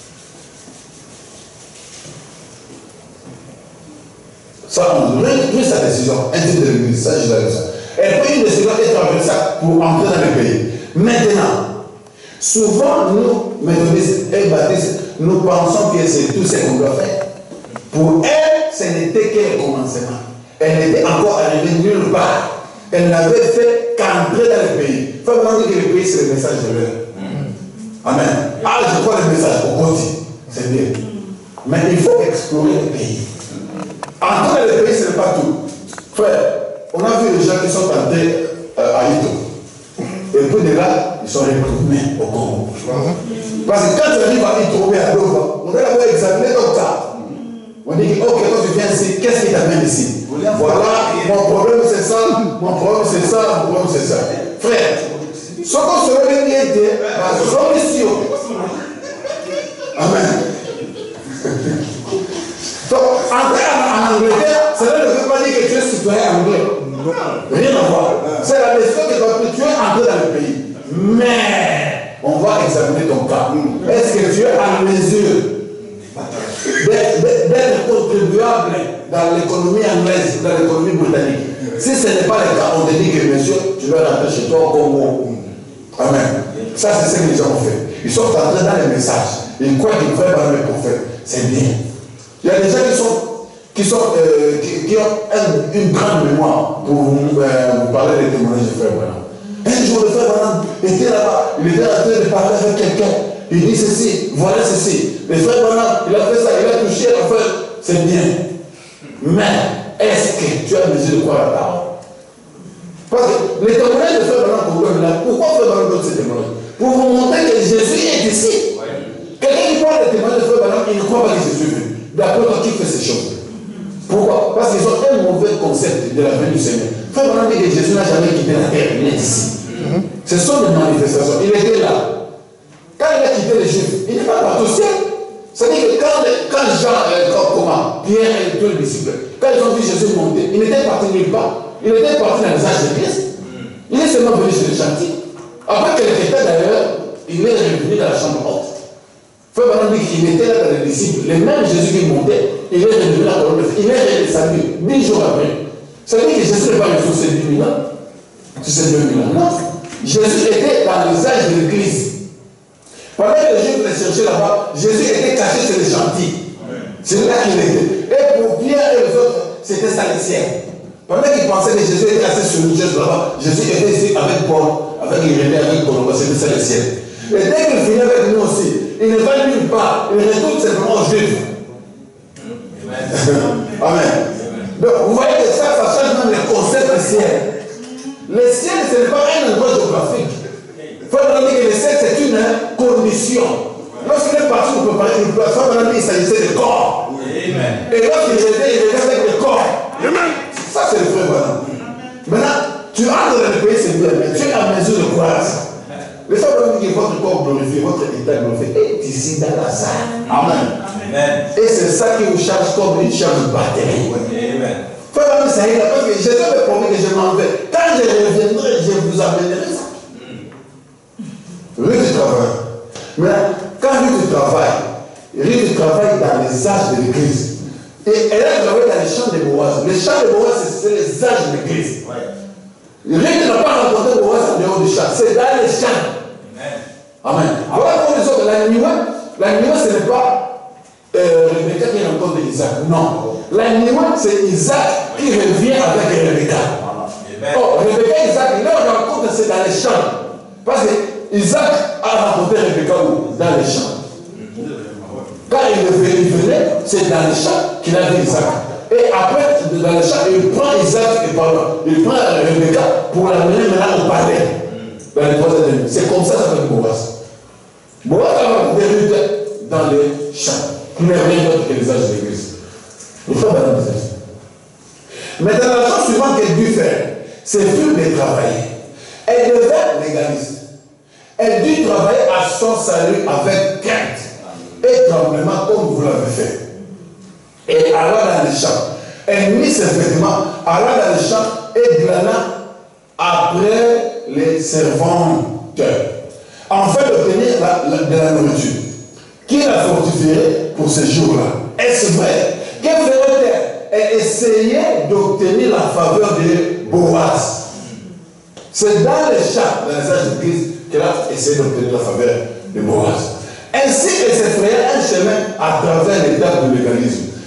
Ça, on devrait pris sa décision. Un type de l'église, ça, je l'avais ça. Elle prit une décision et traverse ça pour entrer dans le pays. Maintenant, souvent, nous, méthodistes et baptistes, nous pensons que c'est tout ce qu'on doit faire. Pour elle, ce n'était que le commencement. Elle n'était encore arrivée nulle part. Elle n'avait fait qu'entrer dans le pays. Il faut vraiment dire que le pays, c'est le message de l'heure. Amen. Ah, je crois le message au côté. C'est bien. Mais il faut explorer le pays. Entrer dans le pays, ce n'est pas tout. Frère, on a vu les gens qui sont entrés euh, à Ito. Et puis de là, ils sont retournés au Congo. Parce que quand tu arrives à Ito, à Doha, on doit d'abord examiner ton cas. On dit que, ok, quand tu viens ici, qu'est-ce qui t'amène ici? Voilà, mon problème c'est ça, mon problème c'est ça, mon problème c'est ça. Frère, ce qu'on se réveille bien, c'est la solution. Amen. Donc, entrer en Angleterre, cela ne veut pas dire que tu es citoyen anglais. Rien à voir. C'est la leçon que tu as tu es entré dans le pays. Mais, on va examiner ton cas. Est-ce que tu es en mesure d'être contribuable dans l'économie anglaise, dans l'économie britannique? Si ce n'est pas le cas, on te dit que monsieur, tu dois rentrer chez toi au Congo. Amen. Ça, c'est ce que les gens ont fait. Ils sont entrés dans les messages. Ils croient qu'ils veulent parler les prophètes. C'est bien. Il y a des gens qui sont, qui, sont, euh, qui, qui ont un, une grande mémoire pour vous, euh, vous parler des témoignages de Frère Branham. Un jour, le Frère Branham était là-bas. Il était en train de parler avec quelqu'un. Il dit ceci, voilà ceci. Le Frère Branham, il a fait ça, il a touché, enfin, c'est bien. Mais, est-ce que tu as besoin de croire la parole? Parce que les témoignages de Frère Branham, pourquoi Frère Branham donne ces témoignages? Pour vous montrer que Jésus est ici. Quelqu'un qui parle des témoignages de Frère Branham, il ne croit pas que Jésus est venu. D'accord, qui fait ces choses? Pourquoi? Parce qu'ils ont un mauvais concept de la venue du Seigneur. Frère Branham dit que Jésus n'a jamais quitté la terre, il est ici. Ce sont des manifestations. Il était là. Quand il a quitté les Juifs, il n'est pas parti au ciel. C'est-à-dire que quand, quand Jean, euh, quand, comment, Pierre et tous les disciples, quand ils ont vu Jésus monter, il n'était parti nulle part. Il était parti dans les âges de Christ. Il est seulement venu sur le chantier. Après quelques temps d'ailleurs, il est revenu dans la chambre haute. Frère Branham dit qu'il était là dans les disciples. Le même Jésus qui montait, il est revenu dans la colonne de feu. Il est redescendu dix jours après. Ça veut dire que Jésus n'est pas resté sur ces dix mille ans. Sur ces deux mille ans. Non. Jésus était dans les âges de l'église. Pendant que les Juifs les cherchaient là-bas, Jésus était caché sur les chantiers. C'est là qu'il était. Et pour Pierre et les autres, c'était ça le ciel. Pendant qu'ils pensaient que Jésus était assis sur une chaise là-bas, Jésus était ici avec Paul, avec Irénée, avec Paul, c'était ça le ciel. Et dès qu'il finit avec nous aussi, il ne va nulle part, il retourne simplement aux Juifs. Amen. Donc vous voyez que ça, ça change même le concept du ciel. Le ciel, ce n'est pas un endroit géographique. Il faut dire que le ciel, c'est une condition. Lorsqu'il est parti pour préparer une place, il s'agissait de corps. Amen. Et lorsqu'il était, il était avec le corps. Amen. Ça, c'est le Frère Branham. Maintenant, tu entres dans le pays, c'est bien, mais tu es en mesure de croire ça. Le Frère Branham dit que votre corps glorifié, votre état glorifié est ici dans la salle. Amen. Amen. Et c'est ça qui vous charge comme une charge de batterie. Amen. Frère Branham, ça y est, parce que Jésus me promis que je m'en vais. Quand je reviendrai, je vous amènerai ça. Lui du travail. Mais quand lui du travail, lui du travail dans les âges de l'église. Et elle a travaillé dans les champs de Boaz. Les champs de Boaz, c'est les âges de l'église. Lui n'a pas rencontré Boaz en dehors du champ. C'est dans les champs. Amen. Voilà pour les autres. La nuée, la nuée, ce n'est pas euh, Rebecca qui rencontre Isaac. Non. La nuée, c'est Isaac qui revient avec Rebecca. Oh, Rebecca et Isaac, leur rencontre, c'est dans les champs. Parce que Isaac a rencontré Rebecca où? Dans les champs. Quand il venait, c'est dans les champs qu'il a vu Isaac. Et après, dans les champs, il prend Isaac et pardon, il prend Rebecca pour l'amener maintenant au palais. Dans les troisième nuits. C'est comme ça que ça fait Boaz. Boaz a rencontré Ruth dans les champs. Il n'y a rien d'autre que les âges de l'église. Il faut pas dans les âges. Maintenant, la chose suivante qu'elle dut faire, c'est plus de travailler. Elle devait légaliste. Elle dut travailler à son salut avec crainte et tremblement comme vous l'avez fait. Et alla dans les champs. Elle mit ses vêtements, alla dans les champs et glana après les servanteurs, afin d'obtenir de la nourriture. Qui la fortifierait pour ces jours-là? Est-ce vrai? Que ferait-elle? Elle essayait d'obtenir la faveur de Boaz. C'est dans les champs, dans les âges de Christ, qu'elle a essayé d'obtenir la faveur de Boaz. Ainsi, elle s'est frayée un chemin à travers l'étape du légalisme.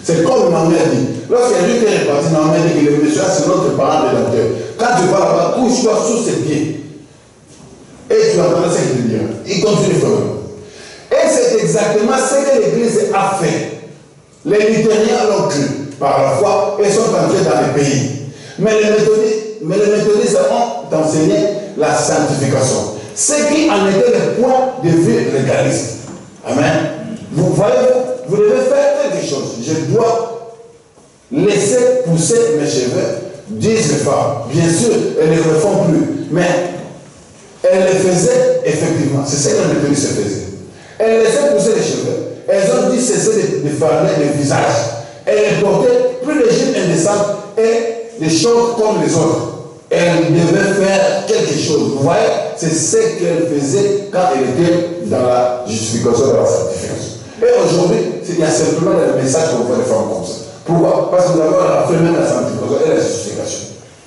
C'est comme ma mère dit. Lorsqu'il y a quelqu'un qui est parti, ma mère dit que le monsieur, c'est notre parent rédempteur. Quand tu vas là-bas, couche-toi sous ses pieds. Et tu entendras ce qu'il te dira. Il continue frère. Et c'est exactement ce que l'Église a fait. Les luthériens l'ont cru par la foi et sont entrés dans les pays. Mais les méthodistes, mais les méthodistes ont enseigné la sanctification. Ce qui en était le point de vue légaliste. Amen. Vous voyez, vous devez faire quelque chose. Je dois laisser pousser mes cheveux, disent les femmes. Bien sûr, elles ne le font plus. Mais elles le faisaient effectivement. C'est ce que les méthodistes faisaient. Elles laissaient pousser les cheveux. Elles ont dit cesser de, de farder le visage. Elles portaient plus de jupes indécentes et des choses comme les autres. Elle devait faire quelque chose. Vous voyez, c'est ce qu'elle faisait quand elle était dans la justification de la sanctification. Et aujourd'hui, il y a simplement le message qu'on voit les femmes comme ça. Pourquoi? Parce que nous avons fait même la sanctification et la justification.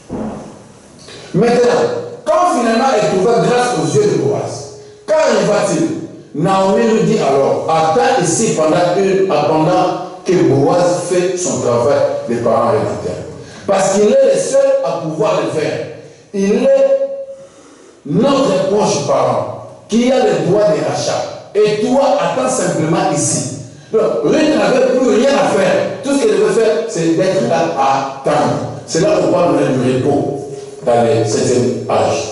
Maintenant, quand finalement elle trouva grâce aux yeux de Boaz, qu'arriva-t-il? Naomi nous dit alors, attends ici pendant, une, pendant que Boaz fait son travail des parents rédempteurs. Parce qu'il est le seul à pouvoir le faire. Il est notre proche parent qui a le droit de rachat. Et toi, attends simplement ici. Donc, Ruth n'avait plus rien à faire. Tout ce qu'elle devait faire, c'est d'être là à attendre. C'est là qu'on parle du repos dans le septième âge.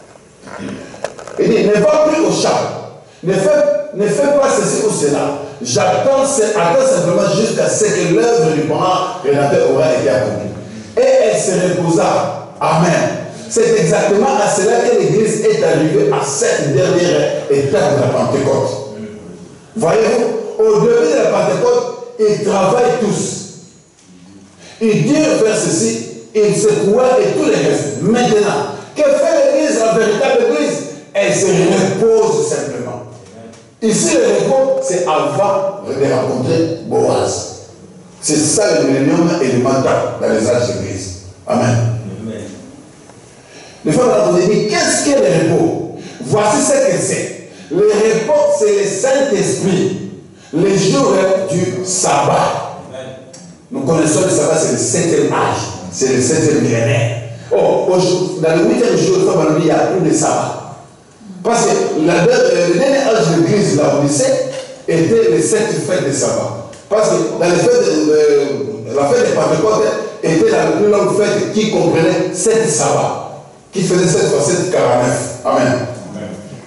Il dit, ne va plus au champ. Ne fais, ne fais pas ceci ou cela. J'attends, attends simplement jusqu'à ce que l'œuvre du parent rédempteur aura été accomplie. Et elle se reposa. Amen. C'est exactement à cela que l'Église est arrivée à cette dernière étape de la Pentecôte. Voyez-vous, au début de la Pentecôte, ils travaillent tous. Ils disent faire ceci, ils se croient et tout le reste. Maintenant, que fait l'Église, la véritable Église? Elle se repose simplement. Ici, le repos, c'est avant de rencontrer Boaz. C'est ça le millénium élémentaire dans les âges de l'Église. Amen. Amen. Les femmes vous dit, qu'est-ce qu'est le repos? Voici ce que c'est. Le repos, c'est le Saint-Esprit. Les jours du sabbat. Amen. Nous connaissons le sabbat, c'est le septième âge. C'est le septième millénaire. Oh, dans le huitième jour, il y a plus de sabbat. Parce que la, le dernier âge de l'Église, la Odyssée, était les sept fêtes de sabbat. Parce que dans les fêtes de, de, la fête de Pentecôte était la plus longue fête qui comprenait sept sabbats, qui faisait sept fois sept, quarante-neuf. Amen. Amen.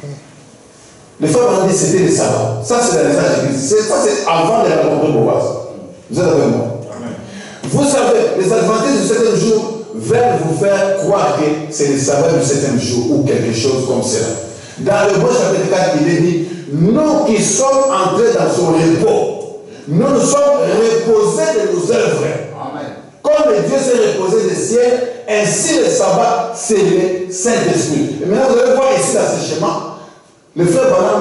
Les femmes ont dit que c'était les sabbats. Ça, c'est dans les âges de l'Église. Ça, c'est avant de rencontrer Boaz. Vous êtes avec moi? Amen. Vous savez, les adventistes du septième jour veulent vous faire croire que c'est le sabbat du septième jour ou quelque chose comme cela. Dans le bon chapitre quatre, il est dit, nous qui sommes entrés dans son repos, nous nous sommes reposés de nos œuvres. Amen. Comme Dieu s'est reposé des ciels, ainsi le sabbat, c'est le Saint-Esprit. Et maintenant, vous allez voir ici dans ce schéma, le frère Branham,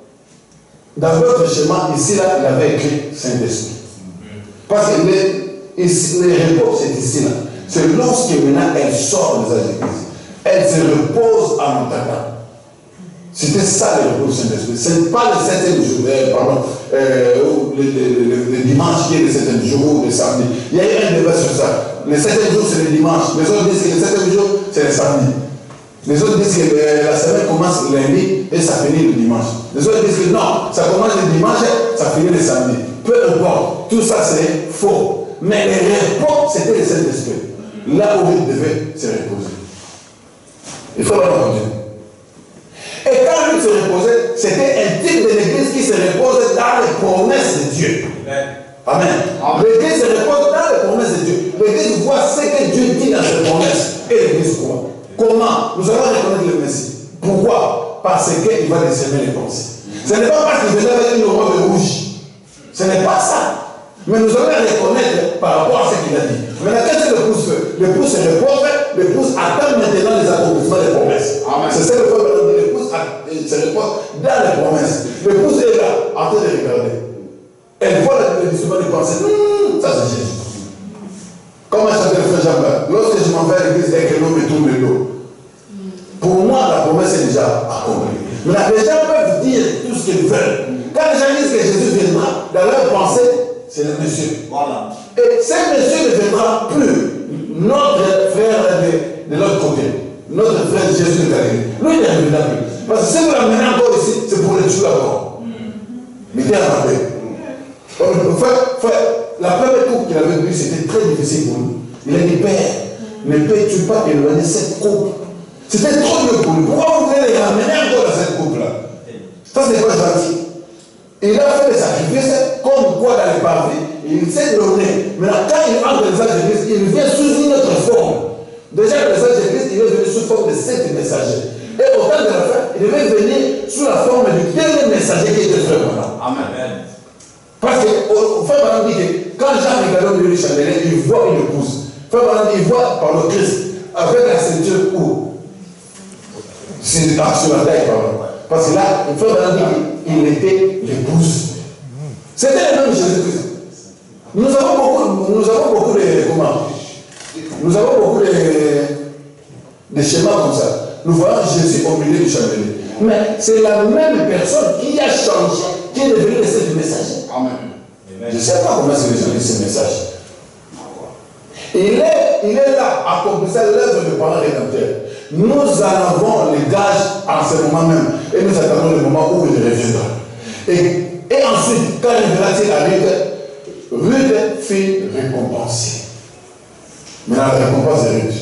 dans l'autre schéma, ici, là, il avait écrit Saint-Esprit. Parce que le, ici, le repos, c'est ici, là. C'est lorsque maintenant elle sort des églises. Elle se repose en entendant. C'était ça le repos du Saint-Esprit. Ce n'est pas le septième jour, euh, pardon, euh, le, le, le, le dimanche qui est le septième jour ou le samedi. Il y a eu un débat sur ça. Le septième jour, c'est le dimanche. Les autres disent que le septième jour, c'est le samedi. Les autres disent que euh, la semaine commence le lundi et ça finit le dimanche. Les autres disent que non, ça commence le dimanche et ça finit le samedi. Peu importe, tout ça c'est faux. Mais le repos, c'était le Saint-Esprit. Là où il devait se reposer. Il faut l'entendre. Et quand lui se reposait, c'était un type de l'église qui se repose dans les promesses de Dieu. Amen. Amen. L'église se repose dans les promesses de Dieu. L'église voit ce que Dieu dit dans ses promesses. Et l'église croit. Comment? Nous allons reconnaître le Messie. Pourquoi? Parce qu'il va discerner les pensées. Ce n'est pas parce qu'il venait avec une robe rouge. Ce n'est pas ça. Mais nous allons reconnaître par rapport à ce qu'il a dit. Maintenant, qu'est-ce que le pouce fait? Le pouce se repose, le pouce attend maintenant les accomplissements des promesses. C'est ça le fait maintenant. Le pouce se repose dans les promesses. Le pouce est là, en train de regarder. Elle voit le discernement des pensées. Mmh, ça c'est Jésus. Comment ça fait le frère Jean-Baptiste? Lorsque je m'en vais à l'église et que l'homme me tourne le dos, pour moi, la promesse est déjà accomplie. Mais les gens peuvent dire tout ce qu'ils veulent. Quand les gens disent que Jésus viendra, dans leur pensée, c'est le monsieur. Voilà. Et ce monsieur ne deviendra plus notre frère de, de l'autre côté. Notre frère Jésus de Galilée. Lui, il ne reviendra plus. Parce que si vous l'amenez encore ici, c'est pour le tuer encore. Mais il a rappelé. La première coupe qu'il avait vue, c'était très difficile pour lui. Il a dit, Père, ne peux-tu pas éloigner cette coupe? C'était trop dur pour lui. Pourquoi vous voulez les ramener encore dans cette coupe-là? Ça, c'est pas gentil. Il a fait des sacrifices comme quoi dans les parvis. Il s'est donné. Maintenant, quand il entre dans les Églises, il vient sous une autre forme. Déjà, dans les Églises, il est venu sous forme de sept messagers. Et au temps de la fin, il devait venir sous la forme du dernier messager qui était frère Branham. Amen. Parce que frère Branham dit que quand Jean regarde le chandelier, il voit une épouse. Frère Branham il voit par le Christ avec la ceinture où c'est sur la taille, pardon. Parce que là, frère Branham dit qu'il était l'épouse. C'était le même Jésus-Christ. Nous avons beaucoup, nous avons beaucoup de comment? Nous avons beaucoup de, de schémas comme ça. Nous voyons Jésus au milieu du chandelier. Mais c'est la même personne qui a changé, qui est devenu le messager. Amen. Je ne sais pas comment c'est devenu ce message. Il est, il est là, accomplissant l'œuvre de parents rédempteurs. Nous en avons les gages en ce moment même. Et nous attendons le moment où il reviendra. Et, et ensuite, quand il viendra-t-il à Ruth, Ruth fut récompensée. Maintenant, la récompense de Ruth.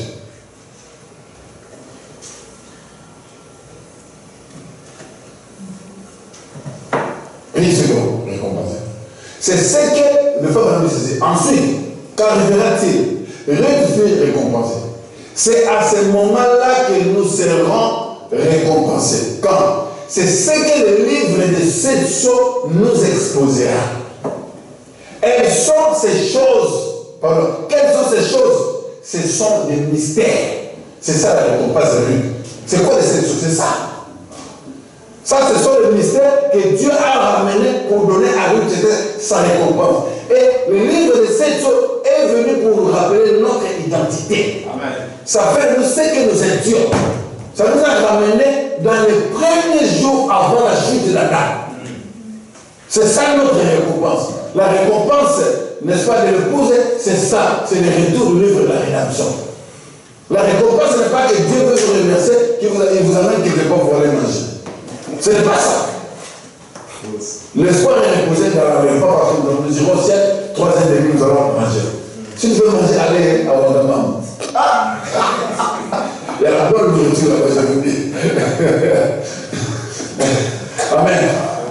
Récompensé. C'est ce que le frère Branham disait. Ensuite, quand reviendra-t-il, Ruth fut récompensé. C'est à ce moment-là que nous serons récompensés. Quand? C'est ce que le livre de sept sceaux nous exposera. Elles sont ces choses. Pardon. Quelles sont ces choses? Ce sont des mystères. C'est ça la récompense de Ruth. C'est quoi les sept sceaux? C'est ça. Ça, ce sont les mystères que Dieu a ramenés pour donner à Ruth sa récompense. Et le livre de sept sceaux est venu pour nous rappeler notre identité. Amen. Ça fait nous ce que nous étions. Ça nous a ramenés dans les premiers jours avant la chute de Adam. C'est ça notre récompense. La récompense, n'est-ce pas, de l'épouse, c'est ça. C'est le retour du livre de la rédemption. La récompense, ce n'est pas que Dieu veut vous remercier, qu'il vous, vous amène quelque part pour aller manger. Ce n'est pas ça. L'espoir est reposé dans la repas parce que nous irons au ciel, trois heures et demie, nous allons manger. Si tu veux manger, allez à Ouagadougou. Il y a la bonne nourriture là-bas, je vous dis. Amen.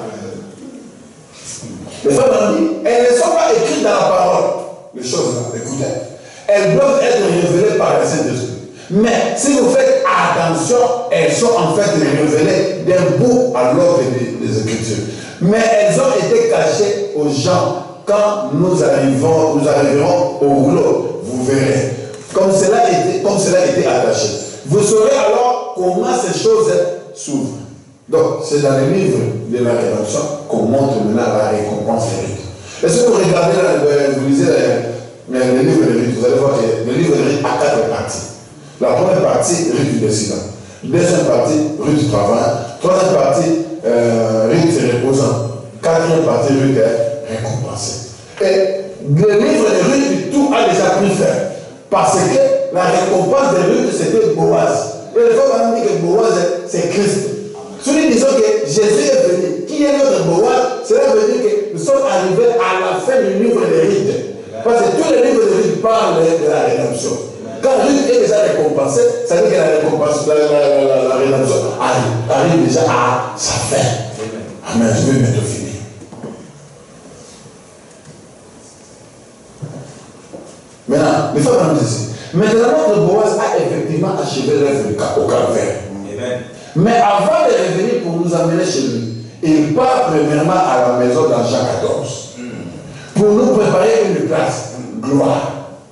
Les femmes ont dit, elles ne sont pas écrites dans la parole. Les choses là, écoutez. Elles doivent être révélées par le Saint-Esprit. Mais si vous faites attention, elles sont en fait révélées d'un bout à l'autre des, des Écritures. Mais elles ont été cachées aux gens. Quand nous arrivons, nous arriverons au rouleau, vous verrez. Comme cela était, comme cela était attaché. Vous saurez alors comment ces choses s'ouvrent. Donc, c'est dans le livre de la rédemption qu'on montre maintenant la récompense de Ruth. Et si vous regardez, là, vous lisez le, le livre de Ruth, vous allez voir que le livre de Ruth a quatre parties. La première partie, Ruth du décidant. Deuxième partie, Ruth du travail. Troisième partie, euh, Ruth reposant. Quatrième partie, Ruth est récompensée. Et le livre de Ruth, tout a déjà pris fin. Parce que la récompense de Ruth, c'était Boaz. Et le frère m'a dit que Boaz, c'est Christ. Si nous disons que Jésus est venu, qui est notre Boaz, cela veut dire que nous sommes arrivés à la fin du livre de Ruth. Parce que tous les livres de Ruth parlent de la rédemption. Quand Ruth est déjà récompensée, ça veut dire que la récompense, la, la, la, la, la rédemption arrive, arrive déjà à sa fin. Amen. Je vais bientôt finir. Maintenant, les femmes nous disent, maintenant notre Boaz a effectivement achevé l'œuvre au calvaire. Mais avant de revenir pour nous amener chez lui, il part premièrement à la maison dans Jean quatorze pour nous préparer une place, gloire.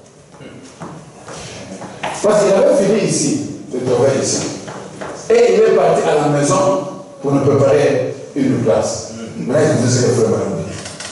Parce qu'il avait fini ici, de trouver ici. Et il est parti à la maison pour nous préparer une place. Maintenant, il dit ce que le frère m'a dit.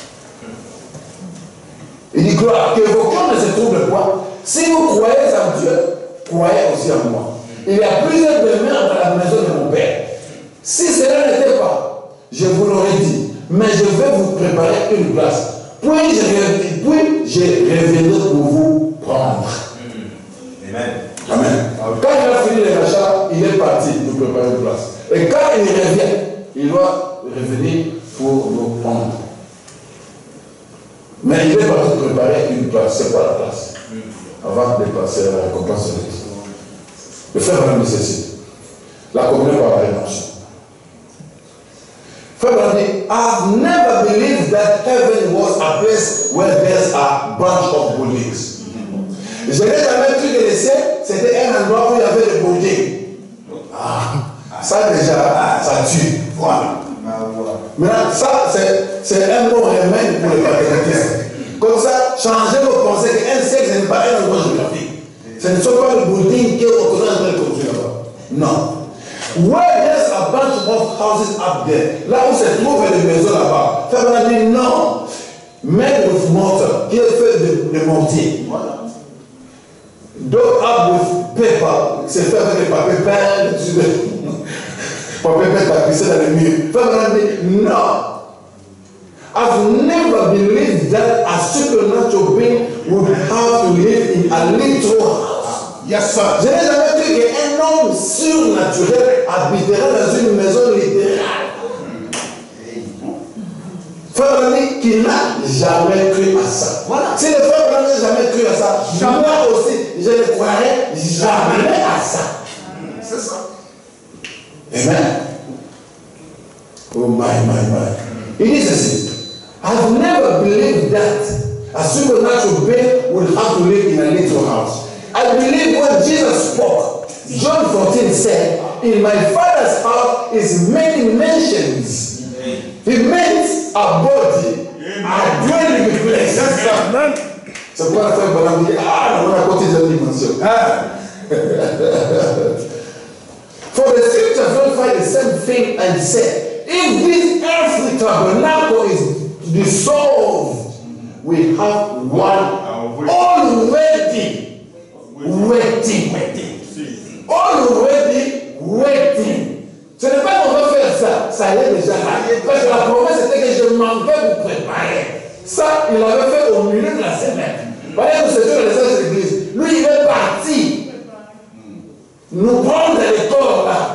Il dit, gloire, que vos cœurs ne se troublent pas. Si vous croyez en Dieu, croyez aussi en moi. Il y a plusieurs demeures dans la maison de mon Père. Si cela n'était pas, je vous l'aurais dit. Mais je vais vous préparer une place. Puis je, puis je reviendrai pour vous prendre. Amen. Amen. Quand il a fini les achats, il est parti pour préparer une place. Et quand il revient, il doit revenir pour nous prendre. Mais il est parti préparer une place. C'est quoi la place? Avant de passer à la récompense céleste. Le frère Branham dit ceci. La communion par la rédemption. Frère Branham dit, I've never believed that heaven was a place where there's a bunch of buildings. Je n'ai jamais cru que le ciel, c'était un endroit où il y avait des buildings. Ah, ça déjà, ça tue. Voilà. Maintenant, ça, c'est un bon remède pour les patriotistes. Comme ça, changez vos pensées qu'un siècle, ce n'est pas un endroit géographique. Ce ne sont pas les buildings qui ont autorisé de construire là-bas. Non. Where there's a bunch of houses up there, là où se trouvent les maisons là-bas, ça va dire non. Made with mortar, qui est fait de, de mortier. Voilà. D'autres up with paper, c'est fait avec des papiers peints, papier peint tapissé dans les murs. Ça va dire non. I've never believed that a supernatural being would have to live in a little house. Yes, sir. Je n'ai jamais cru qu'un homme surnaturel habiterait dans une maison littérale. Frère Branham qui n'a jamais cru à ça. Voilà. Si le frère Branham n'a jamais cru à ça, jamais. Moi aussi, je ne croirais jamais à ça. C'est ça. Amen. Oh my, my, my. Il dit ceci. I've never believed that a supernatural being would have to live in a little house. I believe when Jesus spoke, John fourteen said, in my Father's house is many mansions. He meant a body, a dwelling place. C'est pourquoi la femme Branham dit, ah, on a côté de la dimension. For the scriptures verify the same thing and say, if this earthly tabernacle is dissolved, we have one already waiting, waiting, already waiting. Ce n'est pas qu'on va faire ça, ça y est déjà là. Parce que la promesse était que je m'en vais vous préparer. Ça, il l'avait fait au milieu de la semaine. Voyez, nous c'était les sages de l'église. Lui, il est parti nous prendre les corps là.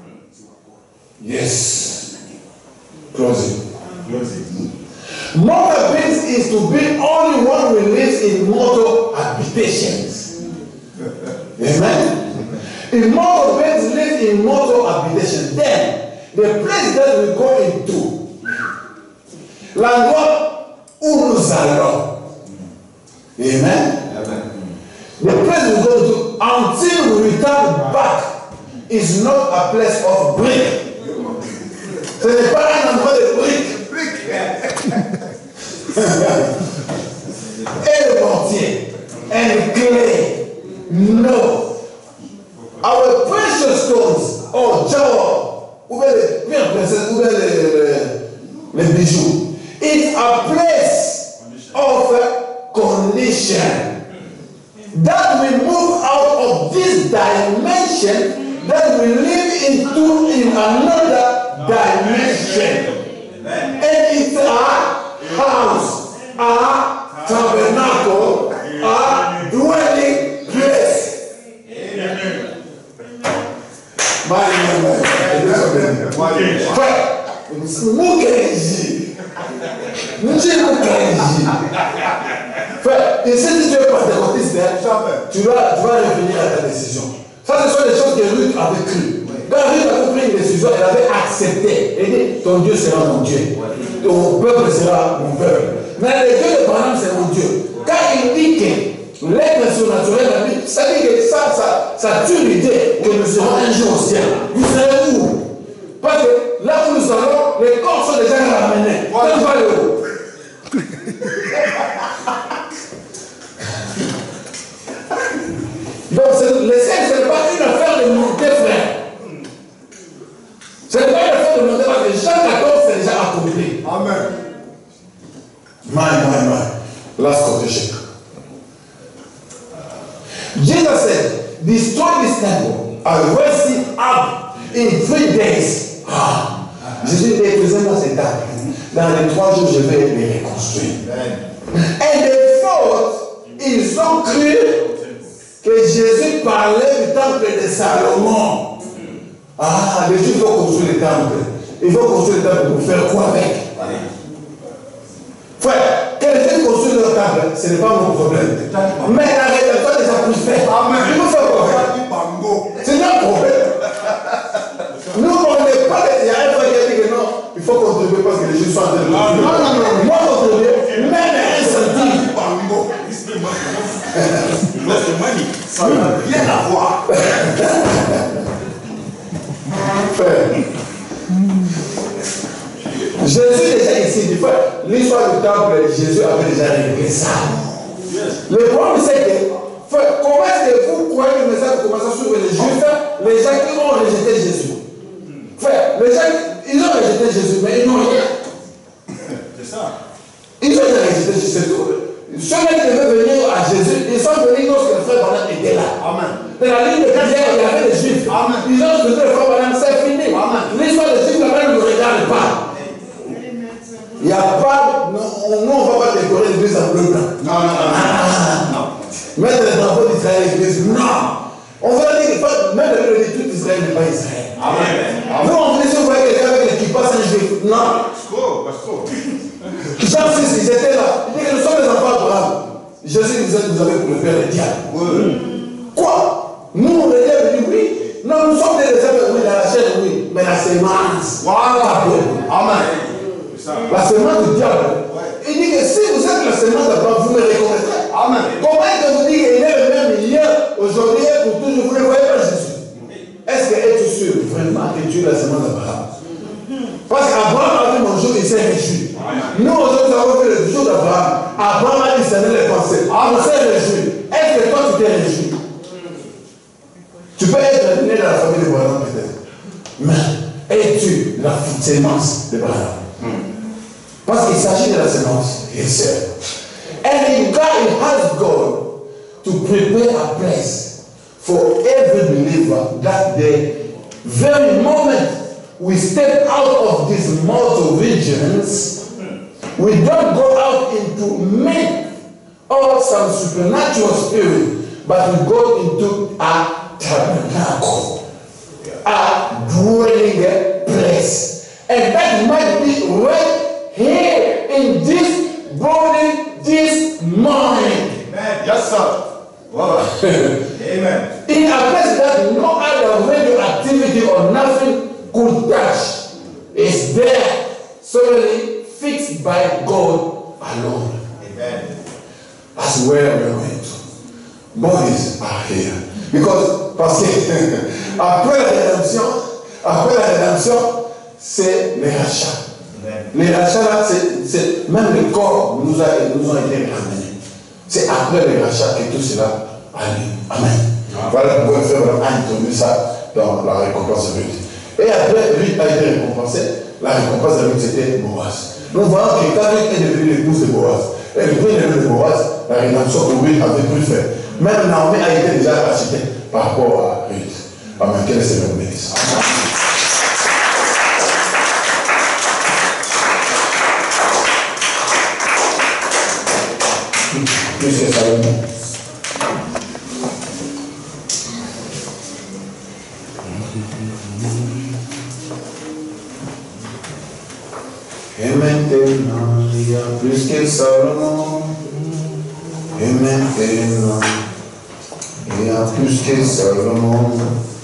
Yes. Close it. Close it. Mortal beings is to be only one who lives in mortal habitations. Amen. If mortal beings live in mortal habitations, then the place that we go into, l'endroit où nous allons, amen. Amen. The place we go to until we return back is not a place of brick. Ce n'est pas un endroit de briques. Et le mortier and clay. No. Our precious stones, oh Jawa, ou bien les, ou bien les, les bijoux, it's a place of condition that we move out of this dimension that we live into in another dimension. Amen. And it's a house, a tabernacle, a dwelling place. Amen. Moukéji. Moukéji. Frère, et si tu es pentecôtiste, tu vas, tu vas revenir à ta décision. Ça, ce sont des choses que Ruth avait cru. Quand Ruth avait pris une décision, elle avait accepté. Elle dit, ton Dieu sera mon Dieu. Ton peuple sera mon peuple. Mais le Dieu de Branham, c'est mon Dieu. Quand il dit que l'être surnaturel, ça dit que ça, ça, ça tue l'idée que nous serons un jour au ciel. Vous serez où? Parce que là où nous allons, les corps sont déjà ramenés. Voilà. Pas le haut. Donc, le ciel, ce n'est pas une affaire de monter, frère. Ce n'est pas une affaire de monter, parce que Jean quatorze, c'est déjà accompli. Amen. My, my, my. Last quotation. Jesus said, destroy this temple, I raise it up in three days. Ah. Jésus dit, présente-moi cette table. dans les trois jours, je vais les reconstruire. Et les fautes, ils ont cru que Jésus parlait du temple de Salomon. Ah, les Juifs vont construire le temple. Ils vont construire le temple pour faire quoi avec? Frère, que les Juifs construisent leur temple, ce n'est pas mon problème. Mais la rédemption des apôtres, il faut faire quoi? C'est notre problème. Nous, on n'est pas. Il y a un frère qui a dit que non, il faut contribuer parce que les Juifs sont en train de. Non, non, non, moi, contribuer, même un centime. Ça n'a rien à voir. Jésus déjà ici, du fait, l'histoire du temple, Jésus avait déjà réglé ça. Le problème c'est que, frère, comment est-ce que vous croyez que le message commence à suivre les Juifs, les gens qui ont rejeté Jésus? Frère, les gens, ils ont rejeté Jésus, mais ils n'ont rien. C'est ça. Ils ont rejeté Jésus, c'est tout. Ceux qui devaient venir à Jésus, ils sont venus lorsque le frère Branham était là. Amen. Dans la ligne de carrière, il y avait les Juifs. Amen. Ils ont dit que le frère Branham, c'est fini. L'histoire des Juifs, la ne regarde pas. Il n'y a pas. Nous, on ne va pas décorer l'église en bleu blanc. Non, non, non. Ah, non. Mettre les drapeaux d'Israël à l'église. Non. On va dire que même le dit tout Israël n'est pas Israël. Amen. Nous, on dit si vous voyez quelqu'un avec qui passe un juif. Non. Jean six, ils étaient là. Il dit que nous sommes les enfants d'Abraham. Jésus nous a dit, vous avez pour le père le diable. Oui. Quoi? Nous, le diable dit oui. Non, nous sommes des êtres, oui, dans la chair, oui. Mais la sémence. Voilà. Amen. La sémence du diable. Il dit que si vous êtes la sémence d'Abraham, vous me reconnaîtrez. Amen. Comment est-ce que vous dites qu'il est le même hier, aujourd'hui et pour toujours? Vous ne voyez pas Jésus. Est-ce que es-tu sûr vraiment que tu es la sémence d'Abraham? Parce qu'Abraham a vu mon jour, il s'est réjoui. Nous, aujourd'hui, nous avons vu le jour d'Abraham. Abraham a discerné les pensées. On s'est réjoui. Est-ce que toi, tu t'es réjoui? Tu peux être né dans la famille de Abraham, peut-être. Mais es-tu la sémence d'Abraham? Parce qu'il s'agit de la sémence. Yes, sir. And in God, it has God to prepare a place for every believer that the very moment we step out of these mortal regions, we don't go out into myth or some supernatural spirit, but we go into a tabernacle, a dwelling place. And that might be right here in this body this morning. Amen. Yes, sir. Wow. Amen. In a place that no other radioactivity or nothing could touch, is there solely fixed by God alone. Amen. That's where we're going to. Bodies are here. Because, parce que après la rédemption, après la rédemption, c'est les rachats. Les rachats là, c'est même le corps nous a, nous ont été ramenés. C'est après les rachats que tout cela arrive. Amen. Ah. Voilà pourquoi le frère a introduit ça dans la récompense de Ruth. Et après, Ruth a été récompensée. La récompense de Ruth, c'était Boaz. Nous voyons que quand Ruth est devenue l'épouse de Boaz, et le premier de Boaz, la rédemption pour Ruth avait pu faire. Même Naomi a été déjà rachetée par rapport à Ruth. Amen. Quel est ce Seigneur bénisse. Monsieur Salomon. Et maintenant, il y a plus que Salomon. Et maintenant, il y a plus que Salomon.